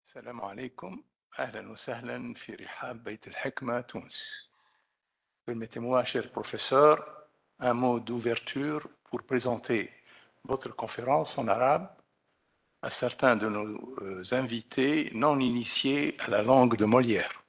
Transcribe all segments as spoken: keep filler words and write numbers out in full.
السلام عليكم. أهلا وسهلا في رحاب بيت الحكمة تونس. Permettez-moi, cher professeur, un mot d'ouverture pour présenter votre conférence en arabe à certains de nos invités non initiés à la langue de Molière.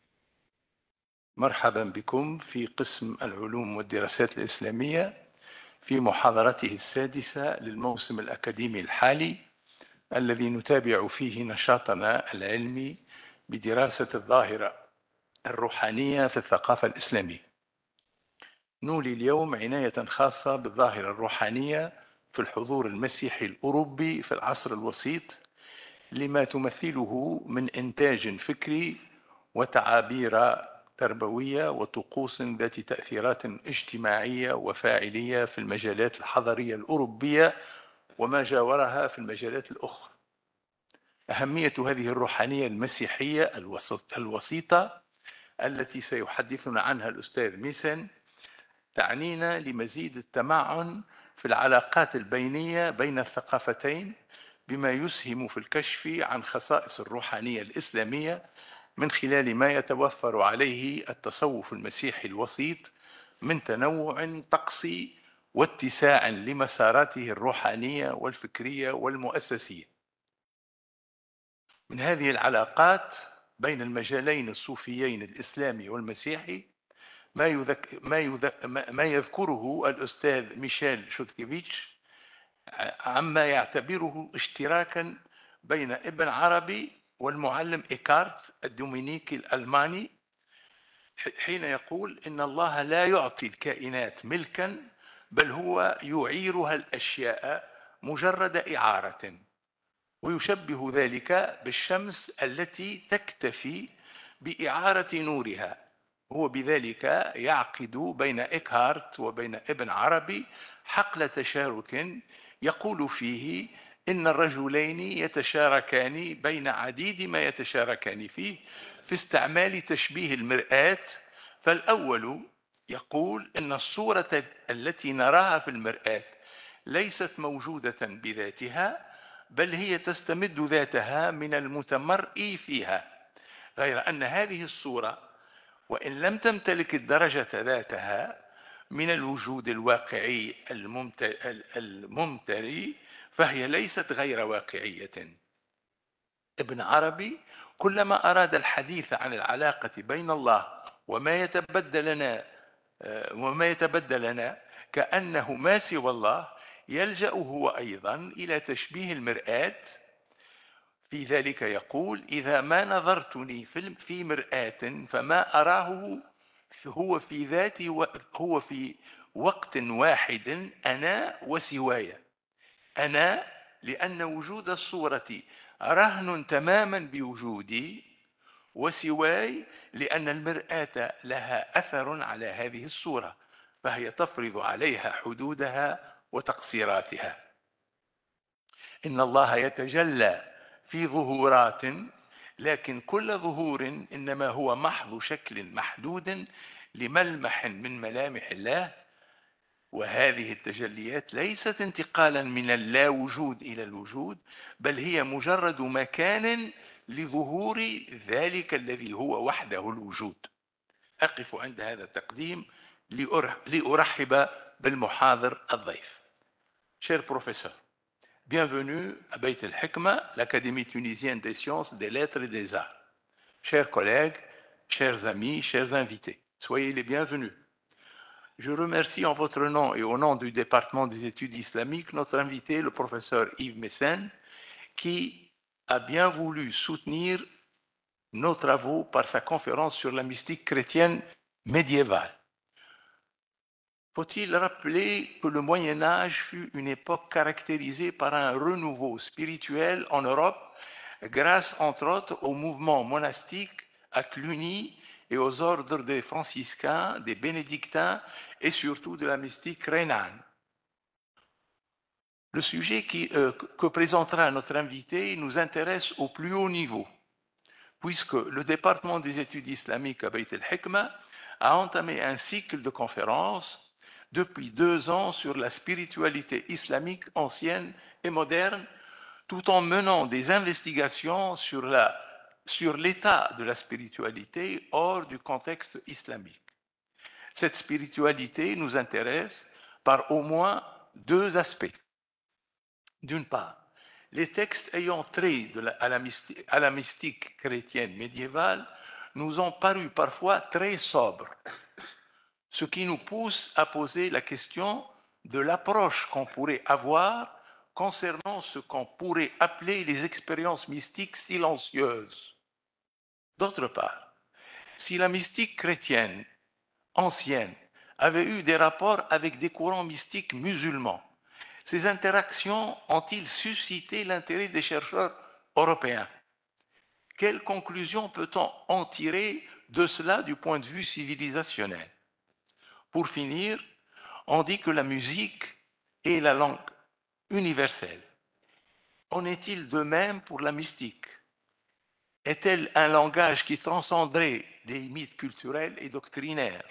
مرحبا بكم في قسم العلوم والدراسات الإسلامية في محاضرته السادسة للموسم الأكاديمي الحالي الذي نتابع فيه نشاطنا العلمي بدراسة الظاهرة الروحانية في الثقافة الإسلامية. نولي اليوم عناية خاصة بالظاهرة الروحانية في الحضور المسيحي الأوروبي في العصر الوسيط لما تمثله من إنتاج فكري وتعابير تربوية وطقوس ذات تأثيرات اجتماعية وفاعلية في المجالات الحضارية الأوروبية وما جاورها في المجالات الأخرى. أهمية هذه الروحانية المسيحية الوسط الوسيطة التي سيحدثنا عنها الأستاذ ميسن تعنينا لمزيد التمعن في العلاقات البينية بين الثقافتين بما يسهم في الكشف عن خصائص الروحانية الإسلامية من خلال ما يتوفر عليه التصوف المسيحي الوسيط من تنوع طقسي واتساع لمساراته الروحانية والفكرية والمؤسسية. من هذه العلاقات بين المجالين الصوفيين الإسلامي والمسيحي ما, يذك... ما, يذك... ما يذكره الأستاذ ميشيل شوتكيفيتش عما يعتبره اشتراكا بين ابن عربي والمعلم إيكارت الدومينيكي الألماني حين يقول إن الله لا يعطي الكائنات ملكا بل هو يعيرها الأشياء مجرد إعارة، ويشبه ذلك بالشمس التي تكتفي بإعارة نورها. هو بذلك يعقد بين إيكهارت وبين ابن عربي حقل تشارك يقول فيه إن الرجلين يتشاركان بين عديد ما يتشاركان فيه في استعمال تشبيه المرآة. فالأول يقول إن الصورة التي نراها في المرآة ليست موجودة بذاتها بل هي تستمد ذاتها من المتمرئ فيها، غير أن هذه الصورة وإن لم تمتلك الدرجة ذاتها من الوجود الواقعي الممتري فهي ليست غير واقعية. ابن عربي كلما أراد الحديث عن العلاقة بين الله وما يتبدل لنا وما يتبدل لنا كأنه ما سوى الله يلجأ هو أيضا إلى تشبيه المرآة. في ذلك يقول: إذا ما نظرتني في مرآة فما أراه هو في ذاتي هو في وقت واحد أنا وسواي. أنا لأن وجود الصورة رهن تماما بوجودي، وسواي لأن المرآة لها أثر على هذه الصورة فهي تفرض عليها حدودها وتقصيراتها. إن الله يتجلى في ظهورات، لكن كل ظهور إنما هو محض شكل محدود لملمح من ملامح الله، وهذه التجليات ليست انتقالا من اللا وجود إلى الوجود بل هي مجرد مكان لظهور ذلك الذي هو وحده الوجود. أقف عند هذا التقديم لأرحب بالمحاضر الضيف. Cher professeur, bienvenue à Beit el-Hikma, l'Académie tunisienne des sciences, des lettres et des arts. Chers collègues, chers amis, chers invités, soyez les bienvenus. Je remercie en votre nom et au nom du département des études islamiques notre invité, le professeur Yves Messen, qui a bien voulu soutenir nos travaux par sa conférence sur la mystique chrétienne médiévale. Faut-il rappeler que le Moyen-Âge fut une époque caractérisée par un renouveau spirituel en Europe, grâce entre autres au mouvement monastique à Cluny et aux ordres des franciscains, des bénédictins et surtout de la mystique rhénane. Le sujet qui, euh, que présentera notre invité nous intéresse au plus haut niveau, puisque le département des études islamiques à Beit el-Hikma a entamé un cycle de conférences depuis deux ans sur la spiritualité islamique ancienne et moderne, tout en menant des investigations sur la, sur l'état de la spiritualité hors du contexte islamique. Cette spiritualité nous intéresse par au moins deux aspects. D'une part, les textes ayant trait de la, à, la mystique, à la mystique chrétienne médiévale nous ont paru parfois très sobres, ce qui nous pousse à poser la question de l'approche qu'on pourrait avoir concernant ce qu'on pourrait appeler les expériences mystiques silencieuses. D'autre part, si la mystique chrétienne ancienne avait eu des rapports avec des courants mystiques musulmans, ces interactions ont-ils suscité l'intérêt des chercheurs européens? Quelles conclusions peut-on en tirer de cela du point de vue civilisationnel? Pour finir, on dit que la musique est la langue universelle. En est-il de même pour la mystique? Est-elle un langage qui transcenderait les limites culturelles et doctrinaires?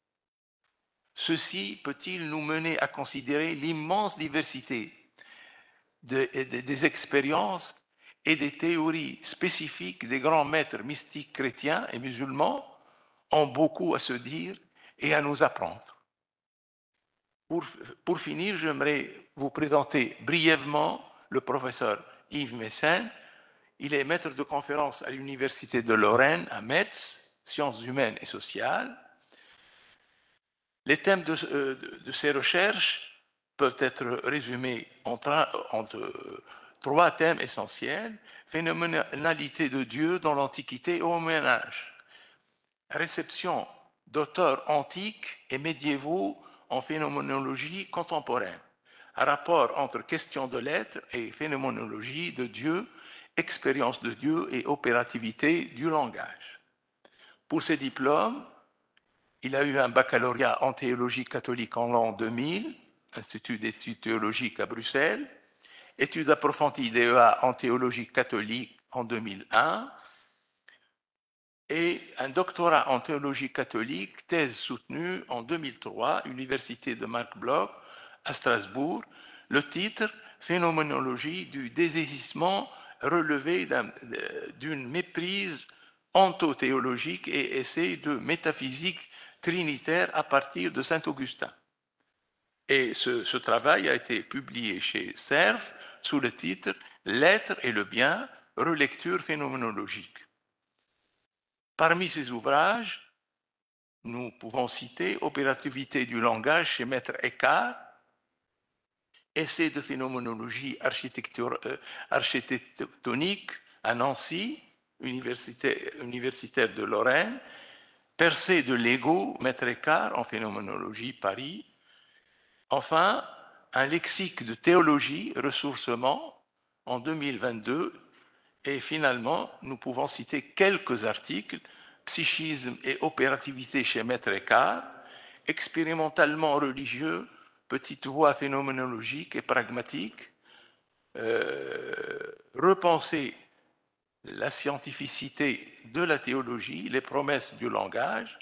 Ceci peut-il nous mener à considérer l'immense diversité de, de, des expériences et des théories spécifiques des grands maîtres mystiques chrétiens et musulmans ont beaucoup à se dire et à nous apprendre. Pour, pour finir, j'aimerais vous présenter brièvement le professeur Yves Mécène. Il est maître de conférence à l'Université de Lorraine à Metz, sciences humaines et sociales. Les thèmes de, de, de ces recherches peuvent être résumés en, en euh, trois thèmes essentiels: phénoménalité de Dieu dans l'Antiquité et au Moyen Âge, réception d'auteurs antiques et médiévaux en phénoménologie contemporaine, un rapport entre questions de l'être et phénoménologie de Dieu, expérience de Dieu et opérativité du langage. Pour ces diplômes, il a eu un baccalauréat en théologie catholique en l'an deux mille, Institut d'études théologiques à Bruxelles, études approfondies D E A en théologie catholique en deux mille un, et un doctorat en théologie catholique, thèse soutenue en deux mille trois, Université de Marc Bloch à Strasbourg, le titre « Phénoménologie du désexistement relevé d'une méprise ontothéologique et essai de métaphysique trinitaire à partir de Saint-Augustin ». Et ce, ce travail a été publié chez Cerf sous le titre « L'être et le bien, relecture phénoménologique ». Parmi ces ouvrages, nous pouvons citer Opérativité du langage chez Maître Eckhart, Essai de phénoménologie architectonique à Nancy, universitaire, universitaire de Lorraine, Percée de l'ego, Maître Eckhart en phénoménologie, Paris. Enfin, un lexique de théologie, ressourcement, en deux mille vingt-deux. Et finalement, nous pouvons citer quelques articles: Psychisme et opérativité chez Maître Eckhart, Expérimentalement religieux, petite voix phénoménologique et pragmatique, euh, Repenser la scientificité de la théologie, les promesses du langage,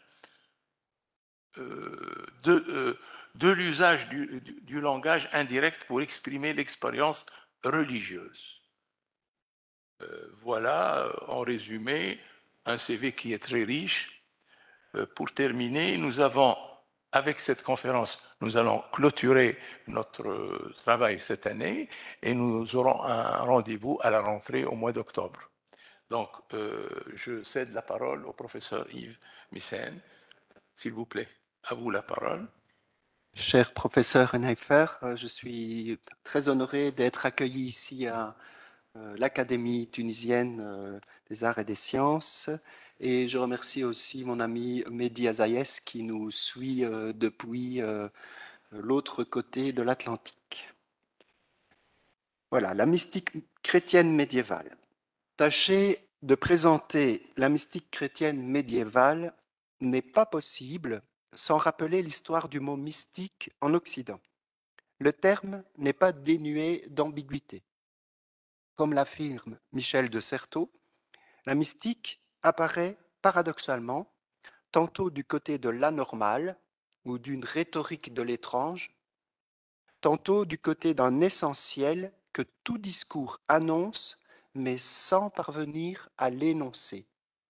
euh, de, euh, de l'usage du, du, du langage indirect pour exprimer l'expérience religieuse. Euh, voilà, en résumé, un C V qui est très riche. Euh, pour terminer, nous avons, avec cette conférence, nous allons clôturer notre euh, travail cette année et nous aurons un rendez-vous à la rentrée au mois d'octobre. Donc, euh, je cède la parole au professeur Yves Mécène. S'il vous plaît, à vous la parole. Cher professeur Renheifer, je suis très honoré d'être accueilli ici à l'Académie tunisienne des arts et des sciences, et je remercie aussi mon ami Mehdi Azaïes qui nous suit depuis l'autre côté de l'Atlantique. Voilà, la mystique chrétienne médiévale. Tâcher de présenter la mystique chrétienne médiévale n'est pas possible sans rappeler l'histoire du mot mystique en Occident. Le terme n'est pas dénué d'ambiguïté. Comme l'affirme Michel de Certeau, la mystique apparaît paradoxalement tantôt du côté de l'anormal ou d'une rhétorique de l'étrange, tantôt du côté d'un essentiel que tout discours annonce, mais sans parvenir à l'énoncer.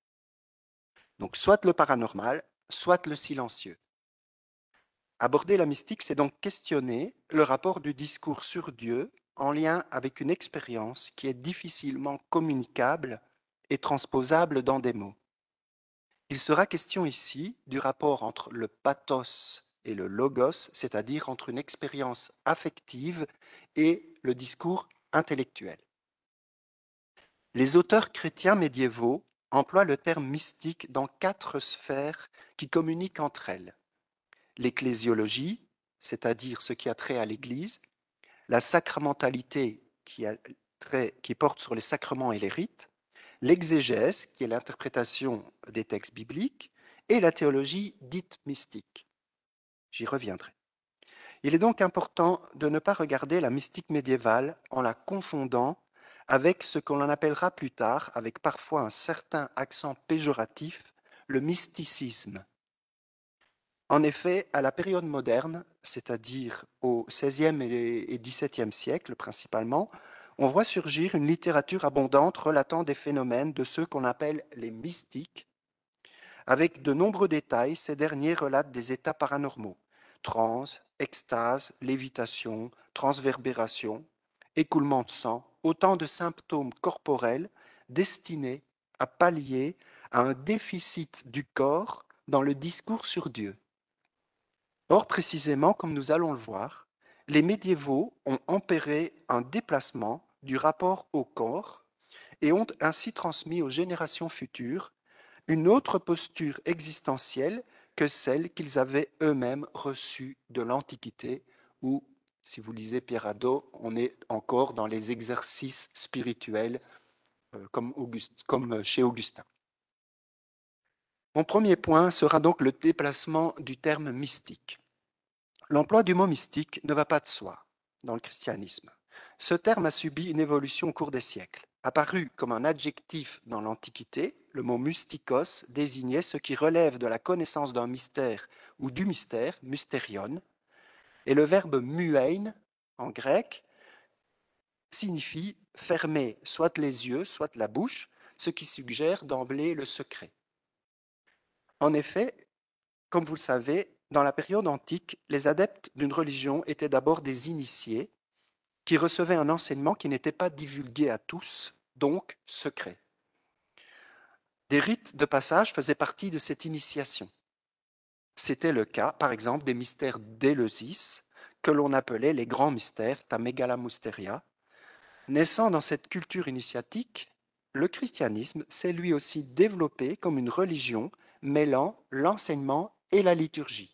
Donc soit le paranormal, soit le silencieux. Aborder la mystique, c'est donc questionner le rapport du discours sur Dieu en lien avec une expérience qui est difficilement communicable et transposable dans des mots. Il sera question ici du rapport entre le pathos et le logos, c'est-à-dire entre une expérience affective et le discours intellectuel. Les auteurs chrétiens médiévaux emploient le terme mystique dans quatre sphères qui communiquent entre elles. L'ecclésiologie, c'est-à-dire ce qui a trait à l'Église, la sacramentalité qui, a trait, qui porte sur les sacrements et les rites, l'exégèse, qui est l'interprétation des textes bibliques, et la théologie dite mystique. J'y reviendrai. Il est donc important de ne pas regarder la mystique médiévale en la confondant avec ce qu'on en appellera plus tard, avec parfois un certain accent péjoratif, le mysticisme. En effet, à la période moderne, c'est-à-dire au seizième et dix-septième siècle principalement, on voit surgir une littérature abondante relatant des phénomènes de ceux qu'on appelle les mystiques. Avec de nombreux détails, ces derniers relatent des états paranormaux, transe, extase, lévitation, transverbération, écoulement de sang, autant de symptômes corporels destinés à pallier à un déficit du corps dans le discours sur Dieu. Or, précisément, comme nous allons le voir, les médiévaux ont opéré un déplacement du rapport au corps et ont ainsi transmis aux générations futures une autre posture existentielle que celle qu'ils avaient eux-mêmes reçue de l'Antiquité, où, si vous lisez Pierre Hadot, on est encore dans les exercices spirituels euh, comme, Auguste, comme chez Augustin. Mon premier point sera donc le déplacement du terme mystique. L'emploi du mot mystique ne va pas de soi dans le christianisme. Ce terme a subi une évolution au cours des siècles. Apparu comme un adjectif dans l'Antiquité, le mot mystikos désignait ce qui relève de la connaissance d'un mystère ou du mystère, mystérion, et le verbe muein, en grec, signifie fermer soit les yeux, soit la bouche, ce qui suggère d'emblée le secret. En effet, comme vous le savez, dans la période antique, les adeptes d'une religion étaient d'abord des initiés qui recevaient un enseignement qui n'était pas divulgué à tous, donc secret. Des rites de passage faisaient partie de cette initiation. C'était le cas, par exemple, des mystères d'Éleusis, que l'on appelait les grands mystères, ta megalamusteria. Naissant dans cette culture initiatique, le christianisme s'est lui aussi développé comme une religion mêlant l'enseignement et la liturgie.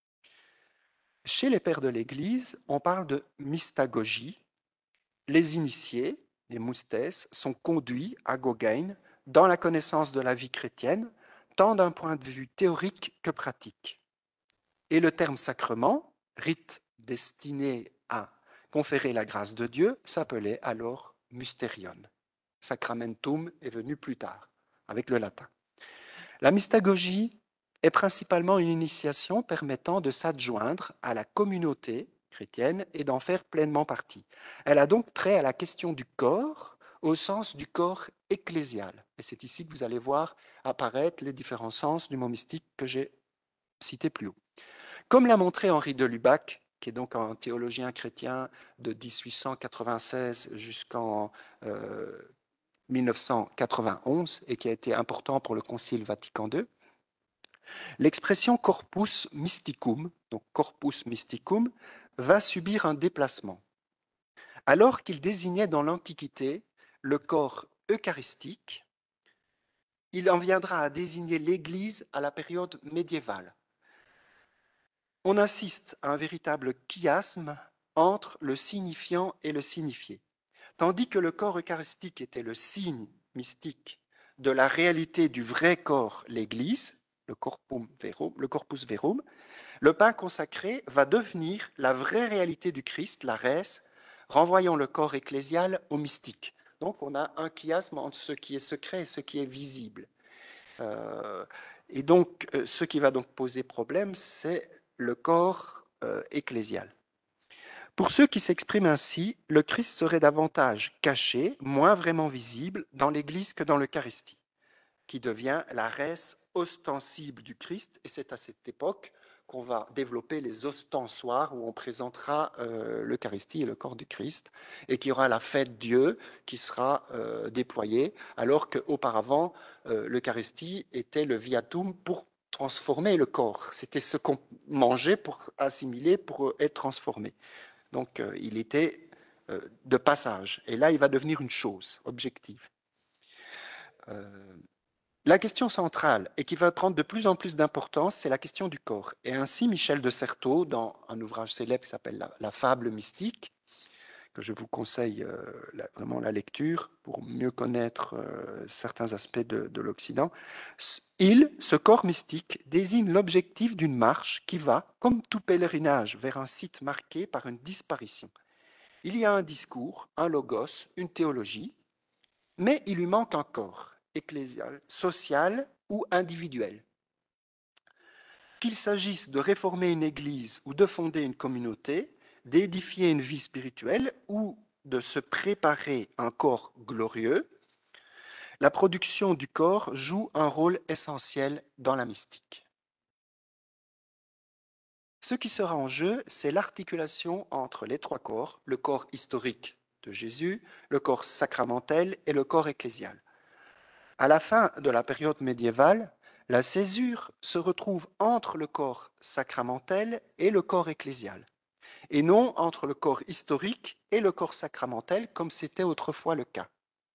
Chez les pères de l'Église, on parle de mystagogie. Les initiés, les moustes, sont conduits à Gauguin dans la connaissance de la vie chrétienne, tant d'un point de vue théorique que pratique. Et le terme sacrement, rite destiné à conférer la grâce de Dieu, s'appelait alors mysterion. Sacramentum est venu plus tard, avec le latin. La mystagogie est principalement une initiation permettant de s'adjoindre à la communauté chrétienne et d'en faire pleinement partie. Elle a donc trait à la question du corps au sens du corps ecclésial. Et c'est ici que vous allez voir apparaître les différents sens du mot mystique que j'ai cité plus haut. Comme l'a montré Henri de Lubac, qui est donc un théologien chrétien de dix-huit cent quatre-vingt-seize jusqu'en euh, mille neuf cent quatre-vingt-onze et qui a été important pour le Concile Vatican deux, l'expression corpus mysticum, donc corpus mysticum, va subir un déplacement. Alors qu'il désignait dans l'Antiquité le corps eucharistique, il en viendra à désigner l'Église à la période médiévale. On assiste à un véritable chiasme entre le signifiant et le signifié. Tandis que le corps eucharistique était le signe mystique de la réalité du vrai corps, l'Église, le corpus verum, le corpus verum, le pain consacré va devenir la vraie réalité du Christ, la res, renvoyant le corps ecclésial au mystique. Donc on a un chiasme entre ce qui est secret et ce qui est visible. Euh, et donc euh, ce qui va donc poser problème, c'est le corps euh, ecclésial. Pour ceux qui s'expriment ainsi, le Christ serait davantage caché, moins vraiment visible dans l'Église que dans l'Eucharistie, qui devient la res ostensible du Christ, et c'est à cette époque qu'on va développer les ostensoirs où on présentera euh, l'Eucharistie et le corps du Christ, et qu'il y aura la fête Dieu qui sera euh, déployée, alors qu'auparavant, euh, l'Eucharistie était le viatum pour transformer le corps. C'était ce qu'on mangeait pour assimiler, pour être transformé. Donc, euh, il était euh, de passage. Et là, il va devenir une chose objective. Euh, la question centrale, et qui va prendre de plus en plus d'importance, c'est la question du corps. Et ainsi, Michel de Certeau, dans un ouvrage célèbre qui s'appelle la, la fable mystique, que je vous conseille euh, la, vraiment la lecture pour mieux connaître euh, certains aspects de, de l'Occident, il, ce corps mystique, désigne l'objectif d'une marche qui va, comme tout pèlerinage, vers un site marqué par une disparition. Il y a un discours, un logos, une théologie, mais il lui manque un corps, ecclésial, social ou individuel. Qu'il s'agisse de réformer une église ou de fonder une communauté, d'édifier une vie spirituelle ou de se préparer un corps glorieux, la production du corps joue un rôle essentiel dans la mystique. Ce qui sera en jeu, c'est l'articulation entre les trois corps, le corps historique de Jésus, le corps sacramentel et le corps ecclésial. À la fin de la période médiévale, la césure se retrouve entre le corps sacramentel et le corps ecclésial, et non entre le corps historique et le corps sacramentel comme c'était autrefois le cas.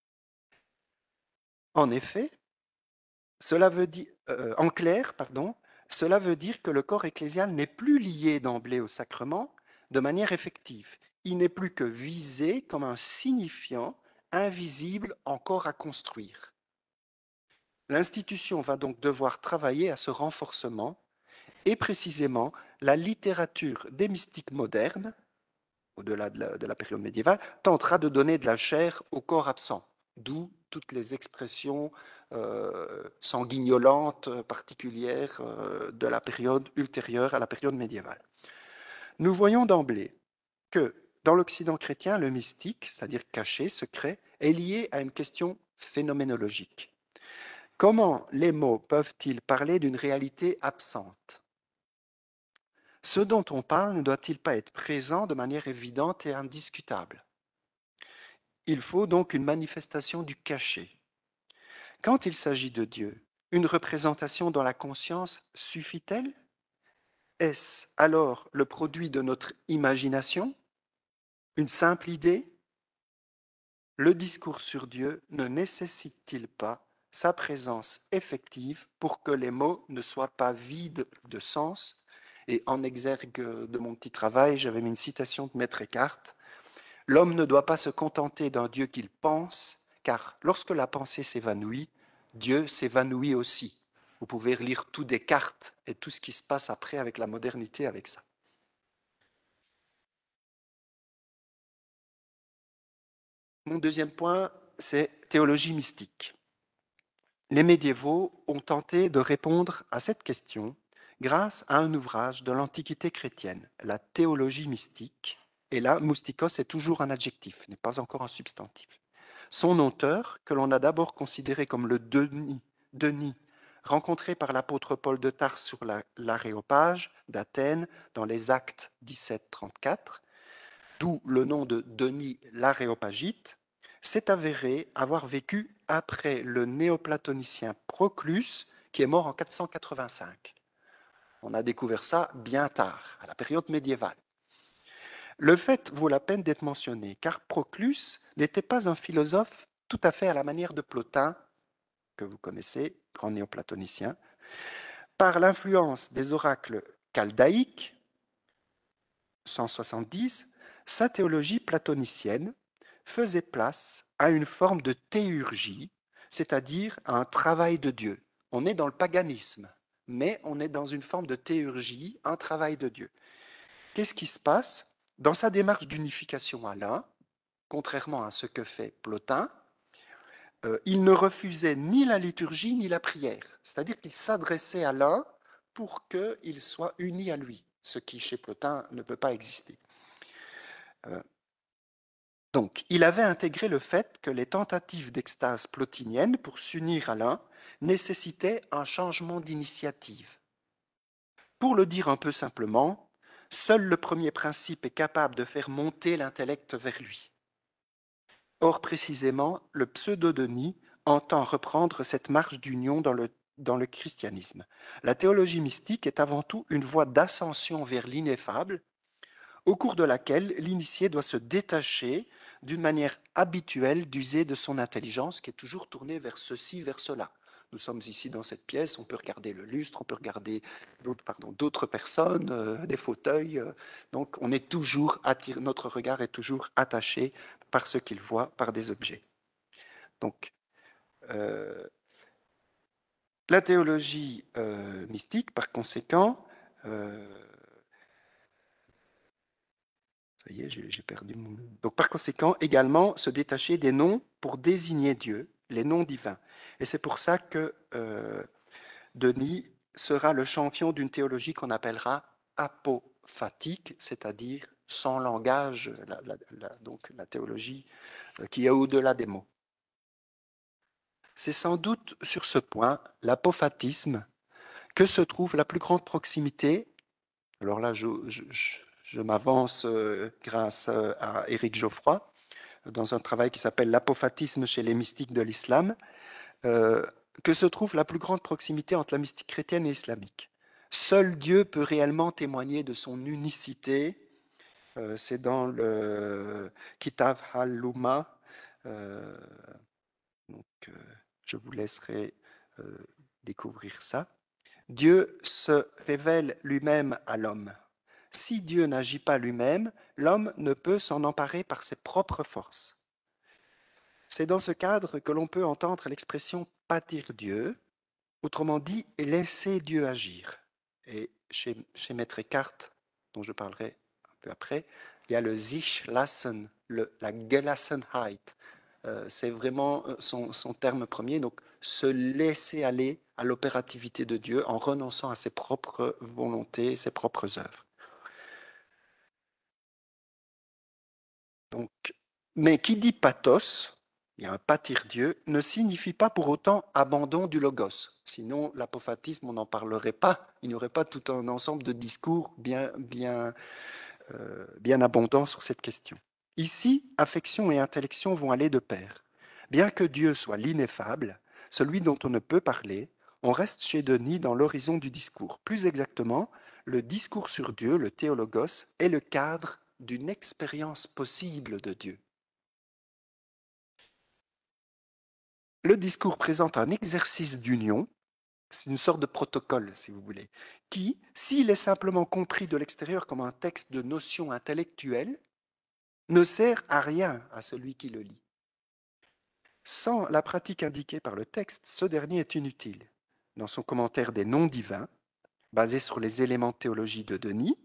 En effet, cela veut dire, euh, en clair, pardon, cela veut dire que le corps ecclésial n'est plus lié d'emblée au sacrement de manière effective. Il n'est plus que visé comme un signifiant invisible encore à construire. L'institution va donc devoir travailler à ce renforcement et précisément la littérature des mystiques modernes, au-delà de la, de la période médiévale, tentera de donner de la chair au corps absent, d'où toutes les expressions euh, sanguignolantes particulières euh, de la période ultérieure à la période médiévale. Nous voyons d'emblée que dans l'Occident chrétien, le mystique, c'est-à-dire caché, secret, est lié à une question phénoménologique. Comment les mots peuvent-ils parler d'une réalité absente? Ce dont on parle ne doit-il pas être présent de manière évidente et indiscutable? Il faut donc une manifestation du caché. Quand il s'agit de Dieu, une représentation dans la conscience suffit-elle? Est-ce alors le produit de notre imagination? Une simple idée? Le discours sur Dieu ne nécessite-t-il pas sa présence effective pour que les mots ne soient pas vides de sens? Et en exergue de mon petit travail, j'avais mis une citation de Maître Eckhart. L'homme ne doit pas se contenter d'un Dieu qu'il pense, car lorsque la pensée s'évanouit, Dieu s'évanouit aussi. Vous pouvez relire tout Descartes et tout ce qui se passe après avec la modernité avec ça. Mon deuxième point, c'est théologie mystique. Les médiévaux ont tenté de répondre à cette question grâce à un ouvrage de l'Antiquité chrétienne, la théologie mystique. Et là, moustikos est toujours un adjectif, n'est pas encore un substantif. Son auteur, que l'on a d'abord considéré comme le Denis, Denis rencontré par l'apôtre Paul de Tarse sur l'Aréopage d'Athènes dans les Actes dix-sept trente-quatre, d'où le nom de Denis l'Aréopagite, s'est avéré avoir vécu après le néoplatonicien Proclus, qui est mort en quatre cent quatre-vingt-cinq. On a découvert ça bien tard, à la période médiévale. Le fait vaut la peine d'être mentionné, car Proclus n'était pas un philosophe tout à fait à la manière de Plotin, que vous connaissez, grand néoplatonicien. Par l'influence des oracles chaldaïques, cent soixante-dix, sa théologie platonicienne faisait place à une forme de théurgie, c'est-à-dire à un travail de Dieu. On est dans le paganisme, mais on est dans une forme de théurgie, un travail de Dieu. Qu'est-ce qui se passe? Dans sa démarche d'unification à l'un, contrairement à ce que fait Plotin, euh, il ne refusait ni la liturgie ni la prière, c'est-à-dire qu'il s'adressait à l'un pour qu'il soit uni à lui, ce qui chez Plotin ne peut pas exister. Euh, donc, il avait intégré le fait que les tentatives d'extase plotinienne pour s'unir à l'un nécessitaient un changement d'initiative. Pour le dire un peu simplement, seul le premier principe est capable de faire monter l'intellect vers lui. Or, précisément, le pseudo-Denis entend reprendre cette marche d'union dans le, dans le christianisme. La théologie mystique est avant tout une voie d'ascension vers l'ineffable, au cours de laquelle l'initié doit se détacher d'une manière habituelle d'user de son intelligence qui est toujours tournée vers ceci, vers cela. Nous sommes ici dans cette pièce, on peut regarder le lustre, on peut regarder d'autres, pardon, d'autres personnes, euh, des fauteuils. Euh, donc on est toujours attiré, notre regard est toujours attaché par ce qu'il voit, par des objets. Donc euh, la théologie euh, mystique, par conséquent, euh, ça y est, j'ai perdu mon... Donc, par conséquent, également se détacher des noms pour désigner Dieu, les noms divins. Et c'est pour ça que euh, Denis sera le champion d'une théologie qu'on appellera apophatique, c'est-à-dire sans langage, la, la, la, donc la théologie qui est au-delà des mots. C'est sans doute sur ce point, l'apophatisme, que se trouve la plus grande proximité. Alors là, je, je, je, je m'avance euh, grâce à Éric Geoffroy, dans un travail qui s'appelle L'apophatisme chez les mystiques de l'islam, euh, que se trouve la plus grande proximité entre la mystique chrétienne et islamique. Seul Dieu peut réellement témoigner de son unicité. Euh, c'est dans le Kitab al-Luma. Euh, donc, euh, je vous laisserai euh, découvrir ça. Dieu se révèle lui-même à l'homme. Si Dieu n'agit pas lui-même, l'homme ne peut s'en emparer par ses propres forces. C'est dans ce cadre que l'on peut entendre l'expression pâtir Dieu, autrement dit, laisser Dieu agir. Et chez, chez Maître Eckhart, dont je parlerai un peu après, il y a le sich lassen, le, la Gelassenheit. Euh, c'est vraiment son, son terme premier, donc se laisser aller à l'opérativité de Dieu en renonçant à ses propres volontés, ses propres œuvres. Donc, mais qui dit pathos, il y a un pâtir Dieu, ne signifie pas pour autant abandon du logos. Sinon, l'apophatisme, on n'en parlerait pas. Il n'y aurait pas tout un ensemble de discours bien, bien, euh, bien abondants sur cette question. Ici, affection et intellection vont aller de pair. Bien que Dieu soit l'ineffable, celui dont on ne peut parler, on reste chez Denis dans l'horizon du discours. Plus exactement, le discours sur Dieu, le théologos, est le cadre d'une expérience possible de Dieu. Le discours présente un exercice d'union, c'est une sorte de protocole, si vous voulez, qui, s'il est simplement compris de l'extérieur comme un texte de notions intellectuelles, ne sert à rien à celui qui le lit. Sans la pratique indiquée par le texte, ce dernier est inutile. Dans son commentaire des noms divins, basé sur les éléments de théologie de Denis,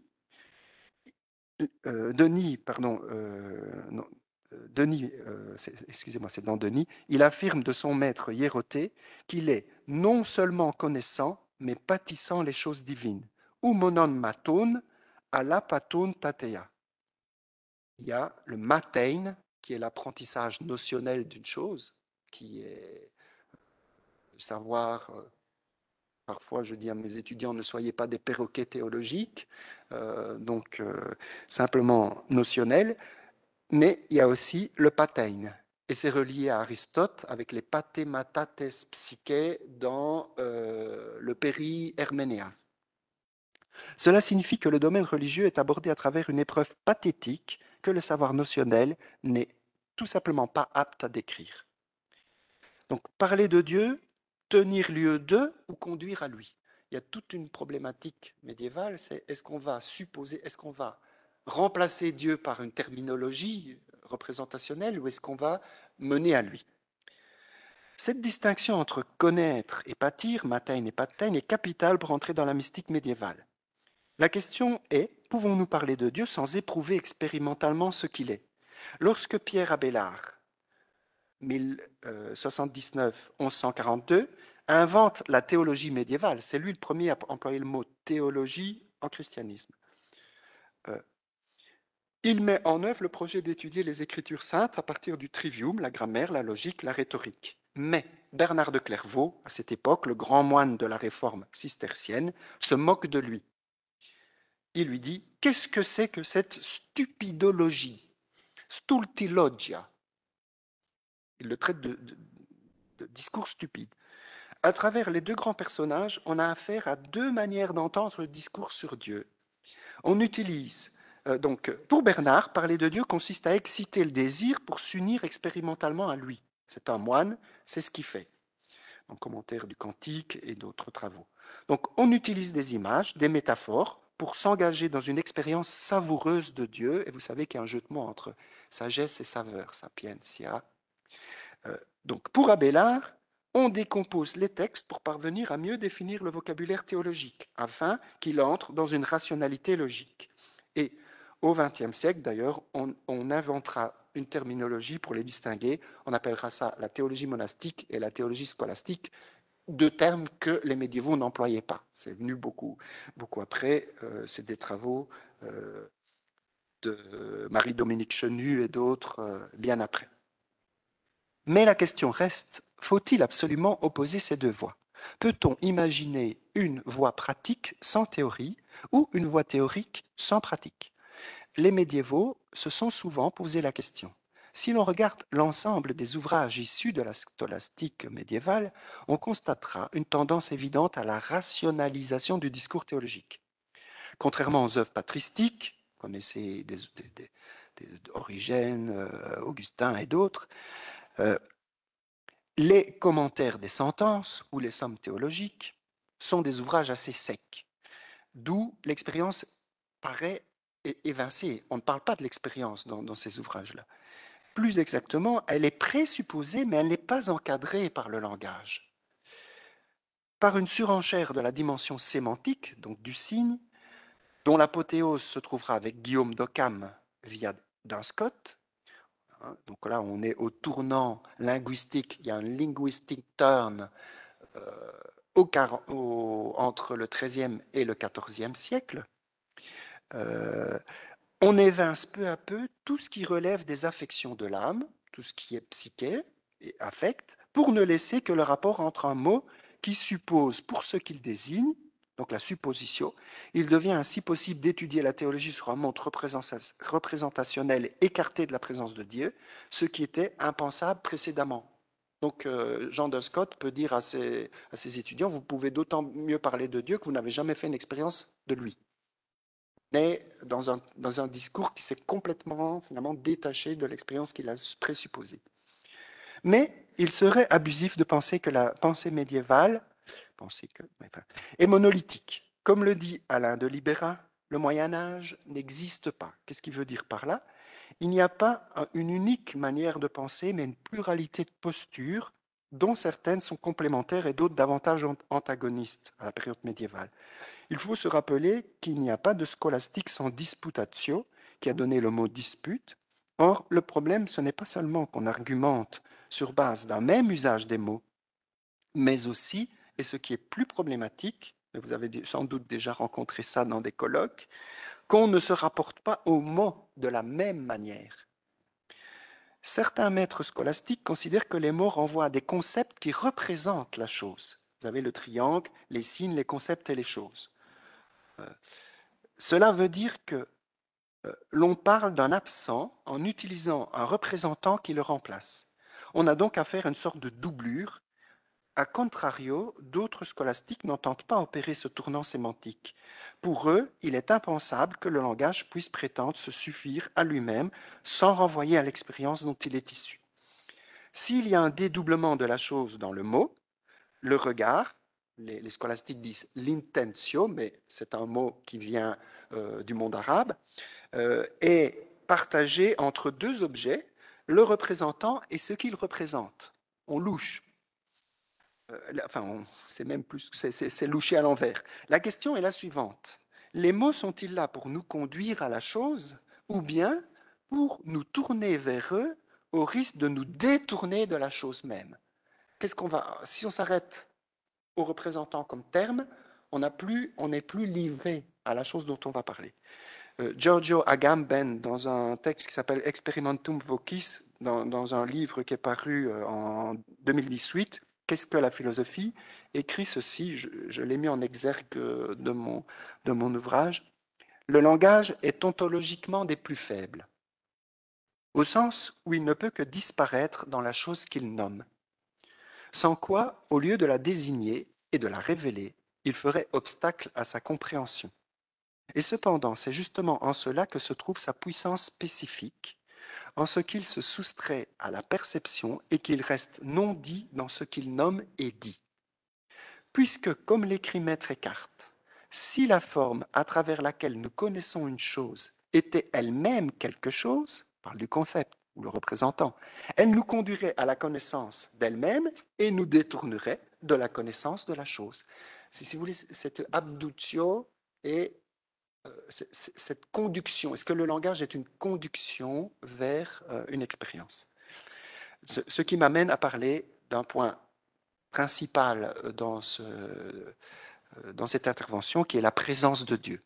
euh, Denis, pardon, euh, non, Denis, euh, excusez-moi, c'est dans Denis, il affirme de son maître Hiéroté qu'il est non seulement connaissant, mais pâtissant les choses divines. Ou monon maton, ala paton tateia. Il y a le matein, qui est l'apprentissage notionnel d'une chose, qui est de savoir, euh, parfois je dis à mes étudiants, ne soyez pas des perroquets théologiques, euh, donc euh, simplement notionnel. Mais il y a aussi le patein. Et c'est relié à Aristote avec les pathématates psyché dans euh, le Péri Herménéas. Cela signifie que le domaine religieux est abordé à travers une épreuve pathétique que le savoir notionnel n'est tout simplement pas apte à décrire. Donc parler de Dieu, tenir lieu de ou conduire à lui. Il y a toute une problématique médiévale, c'est est-ce qu'on va supposer, est-ce qu'on va remplacer Dieu par une terminologie représentationnelle ou est-ce qu'on va mener à lui? Cette distinction entre connaître et pâtir, matin et patin, est capitale pour entrer dans la mystique médiévale. La question est, pouvons-nous parler de Dieu sans éprouver expérimentalement ce qu'il est? Lorsque Pierre Abélard, mille soixante-dix-neuf à mille cent quarante-deux, invente la théologie médiévale, c'est lui le premier à employer le mot théologie en christianisme. Euh, Il met en œuvre le projet d'étudier les Écritures saintes à partir du trivium, la grammaire, la logique, la rhétorique. Mais Bernard de Clairvaux, à cette époque, le grand moine de la réforme cistercienne, se moque de lui. Il lui dit « Qu'est-ce que c'est que cette stupidologie, stultilogia ?» Il le traite de, de, de discours stupide. À travers les deux grands personnages, on a affaire à deux manières d'entendre le discours sur Dieu. On utilise, euh, donc, pour Bernard, parler de Dieu consiste à exciter le désir pour s'unir expérimentalement à lui. C'est un moine, c'est ce qu'il fait, en commentaire du Cantique et d'autres travaux. Donc, on utilise des images, des métaphores, pour s'engager dans une expérience savoureuse de Dieu. Et vous savez qu'il y a un jeu de mots entre sagesse et saveur, sapientia. Euh, donc, pour Abélard, on décompose les textes pour parvenir à mieux définir le vocabulaire théologique, afin qu'il entre dans une rationalité logique. Et au vingtième siècle, d'ailleurs, on, on inventera une terminologie pour les distinguer. On appellera ça la théologie monastique et la théologie scolastique, deux termes que les médiévaux n'employaient pas. C'est venu beaucoup, beaucoup après. Euh, c'est des travaux euh, de Marie-Dominique Chenu et d'autres euh, bien après. Mais la question reste, faut-il absolument opposer ces deux voies? Peut-on imaginer une voie pratique sans théorie ou une voie théorique sans pratique? Les médiévaux se sont souvent posé la question. Si l'on regarde l'ensemble des ouvrages issus de la scolastique médiévale, on constatera une tendance évidente à la rationalisation du discours théologique. Contrairement aux œuvres patristiques, vous connaissez des, des, des, des Origène, euh, Augustin et d'autres, euh, les commentaires des sentences ou les sommes théologiques sont des ouvrages assez secs, d'où l'expérience paraît évincée. On ne parle pas de l'expérience dans, dans ces ouvrages-là. Plus exactement, elle est présupposée, mais elle n'est pas encadrée par le langage. Par une surenchère de la dimension sémantique, donc du signe, dont l'apothéose se trouvera avec Guillaume d'Occam via Dunscott. Donc là, on est au tournant linguistique, il y a un linguistic turn euh, au, au, entre le treizième et le quatorzième siècle. Euh, on évince peu à peu tout ce qui relève des affections de l'âme, tout ce qui est psyché et affect, pour ne laisser que le rapport entre un mot qui suppose pour ce qu'il désigne, donc la supposition. Il devient ainsi possible d'étudier la théologie sur un monde représentationnel écarté de la présence de Dieu, ce qui était impensable précédemment. Donc euh, Jean de Scott peut dire à ses, à ses étudiants, vous pouvez d'autant mieux parler de Dieu que vous n'avez jamais fait une expérience de lui. Mais dans un, dans un discours qui s'est complètement finalement détaché de l'expérience qu'il a présupposée. Mais il serait abusif de penser que la pensée médiévale penser que, enfin, est monolithique. Comme le dit Alain de Libera, le Moyen-Âge n'existe pas. Qu'est-ce qu'il veut dire par là? Il n'y a pas une unique manière de penser, mais une pluralité de postures, dont certaines sont complémentaires et d'autres davantage antagonistes à la période médiévale. Il faut se rappeler qu'il n'y a pas de scolastique sans disputatio, qui a donné le mot dispute. Or, le problème, ce n'est pas seulement qu'on argumente sur base d'un même usage des mots, mais aussi, et ce qui est plus problématique, vous avez sans doute déjà rencontré ça dans des colloques, qu'on ne se rapporte pas aux mots de la même manière. Certains maîtres scolastiques considèrent que les mots renvoient à des concepts qui représentent la chose. Vous avez le triangle, les signes, les concepts et les choses. Euh, cela veut dire que euh, l'on parle d'un absent en utilisant un représentant qui le remplace. On a donc affaire à une sorte de doublure. A contrario, d'autres scolastiques n'entendent pas opérer ce tournant sémantique. Pour eux, il est impensable que le langage puisse prétendre se suffire à lui-même sans renvoyer à l'expérience dont il est issu. S'il y a un dédoublement de la chose dans le mot, le regard, les, les scolastiques disent l'intentio, mais c'est un mot qui vient euh, du monde arabe, euh, est partagé entre deux objets, le représentant et ce qu'il représente. On louche. Euh, enfin, c'est même plus, c'est louché à l'envers. La question est la suivante. Les mots sont-ils là pour nous conduire à la chose ou bien pour nous tourner vers eux au risque de nous détourner de la chose même? Qu'est-ce qu'on va, si on s'arrête aux représentants comme terme, on n'est plus, plus livré à la chose dont on va parler. Euh, Giorgio Agamben, dans un texte qui s'appelle Experimentum Vocis, dans, dans un livre qui est paru euh, en deux mille dix-huit, Qu'est-ce que la philosophie, écrit ceci, je, je l'ai mis en exergue de mon, de mon ouvrage. Le langage est ontologiquement des plus faibles, au sens où il ne peut que disparaître dans la chose qu'il nomme, sans quoi, au lieu de la désigner et de la révéler, il ferait obstacle à sa compréhension. Et cependant, c'est justement en cela que se trouve sa puissance spécifique, en ce qu'il se soustrait à la perception et qu'il reste non dit dans ce qu'il nomme et dit. Puisque, comme l'écrit Maître Eckhart, si la forme à travers laquelle nous connaissons une chose était elle-même quelque chose, parle du concept ou le représentant, elle nous conduirait à la connaissance d'elle-même et nous détournerait de la connaissance de la chose. Si, si vous voulez, cette abductio est euh, cette conduction. Est-ce que le langage est une conduction vers euh, une expérience? Ce, ce qui m'amène à parler d'un point principal dans, ce, dans cette intervention, qui est la présence de Dieu.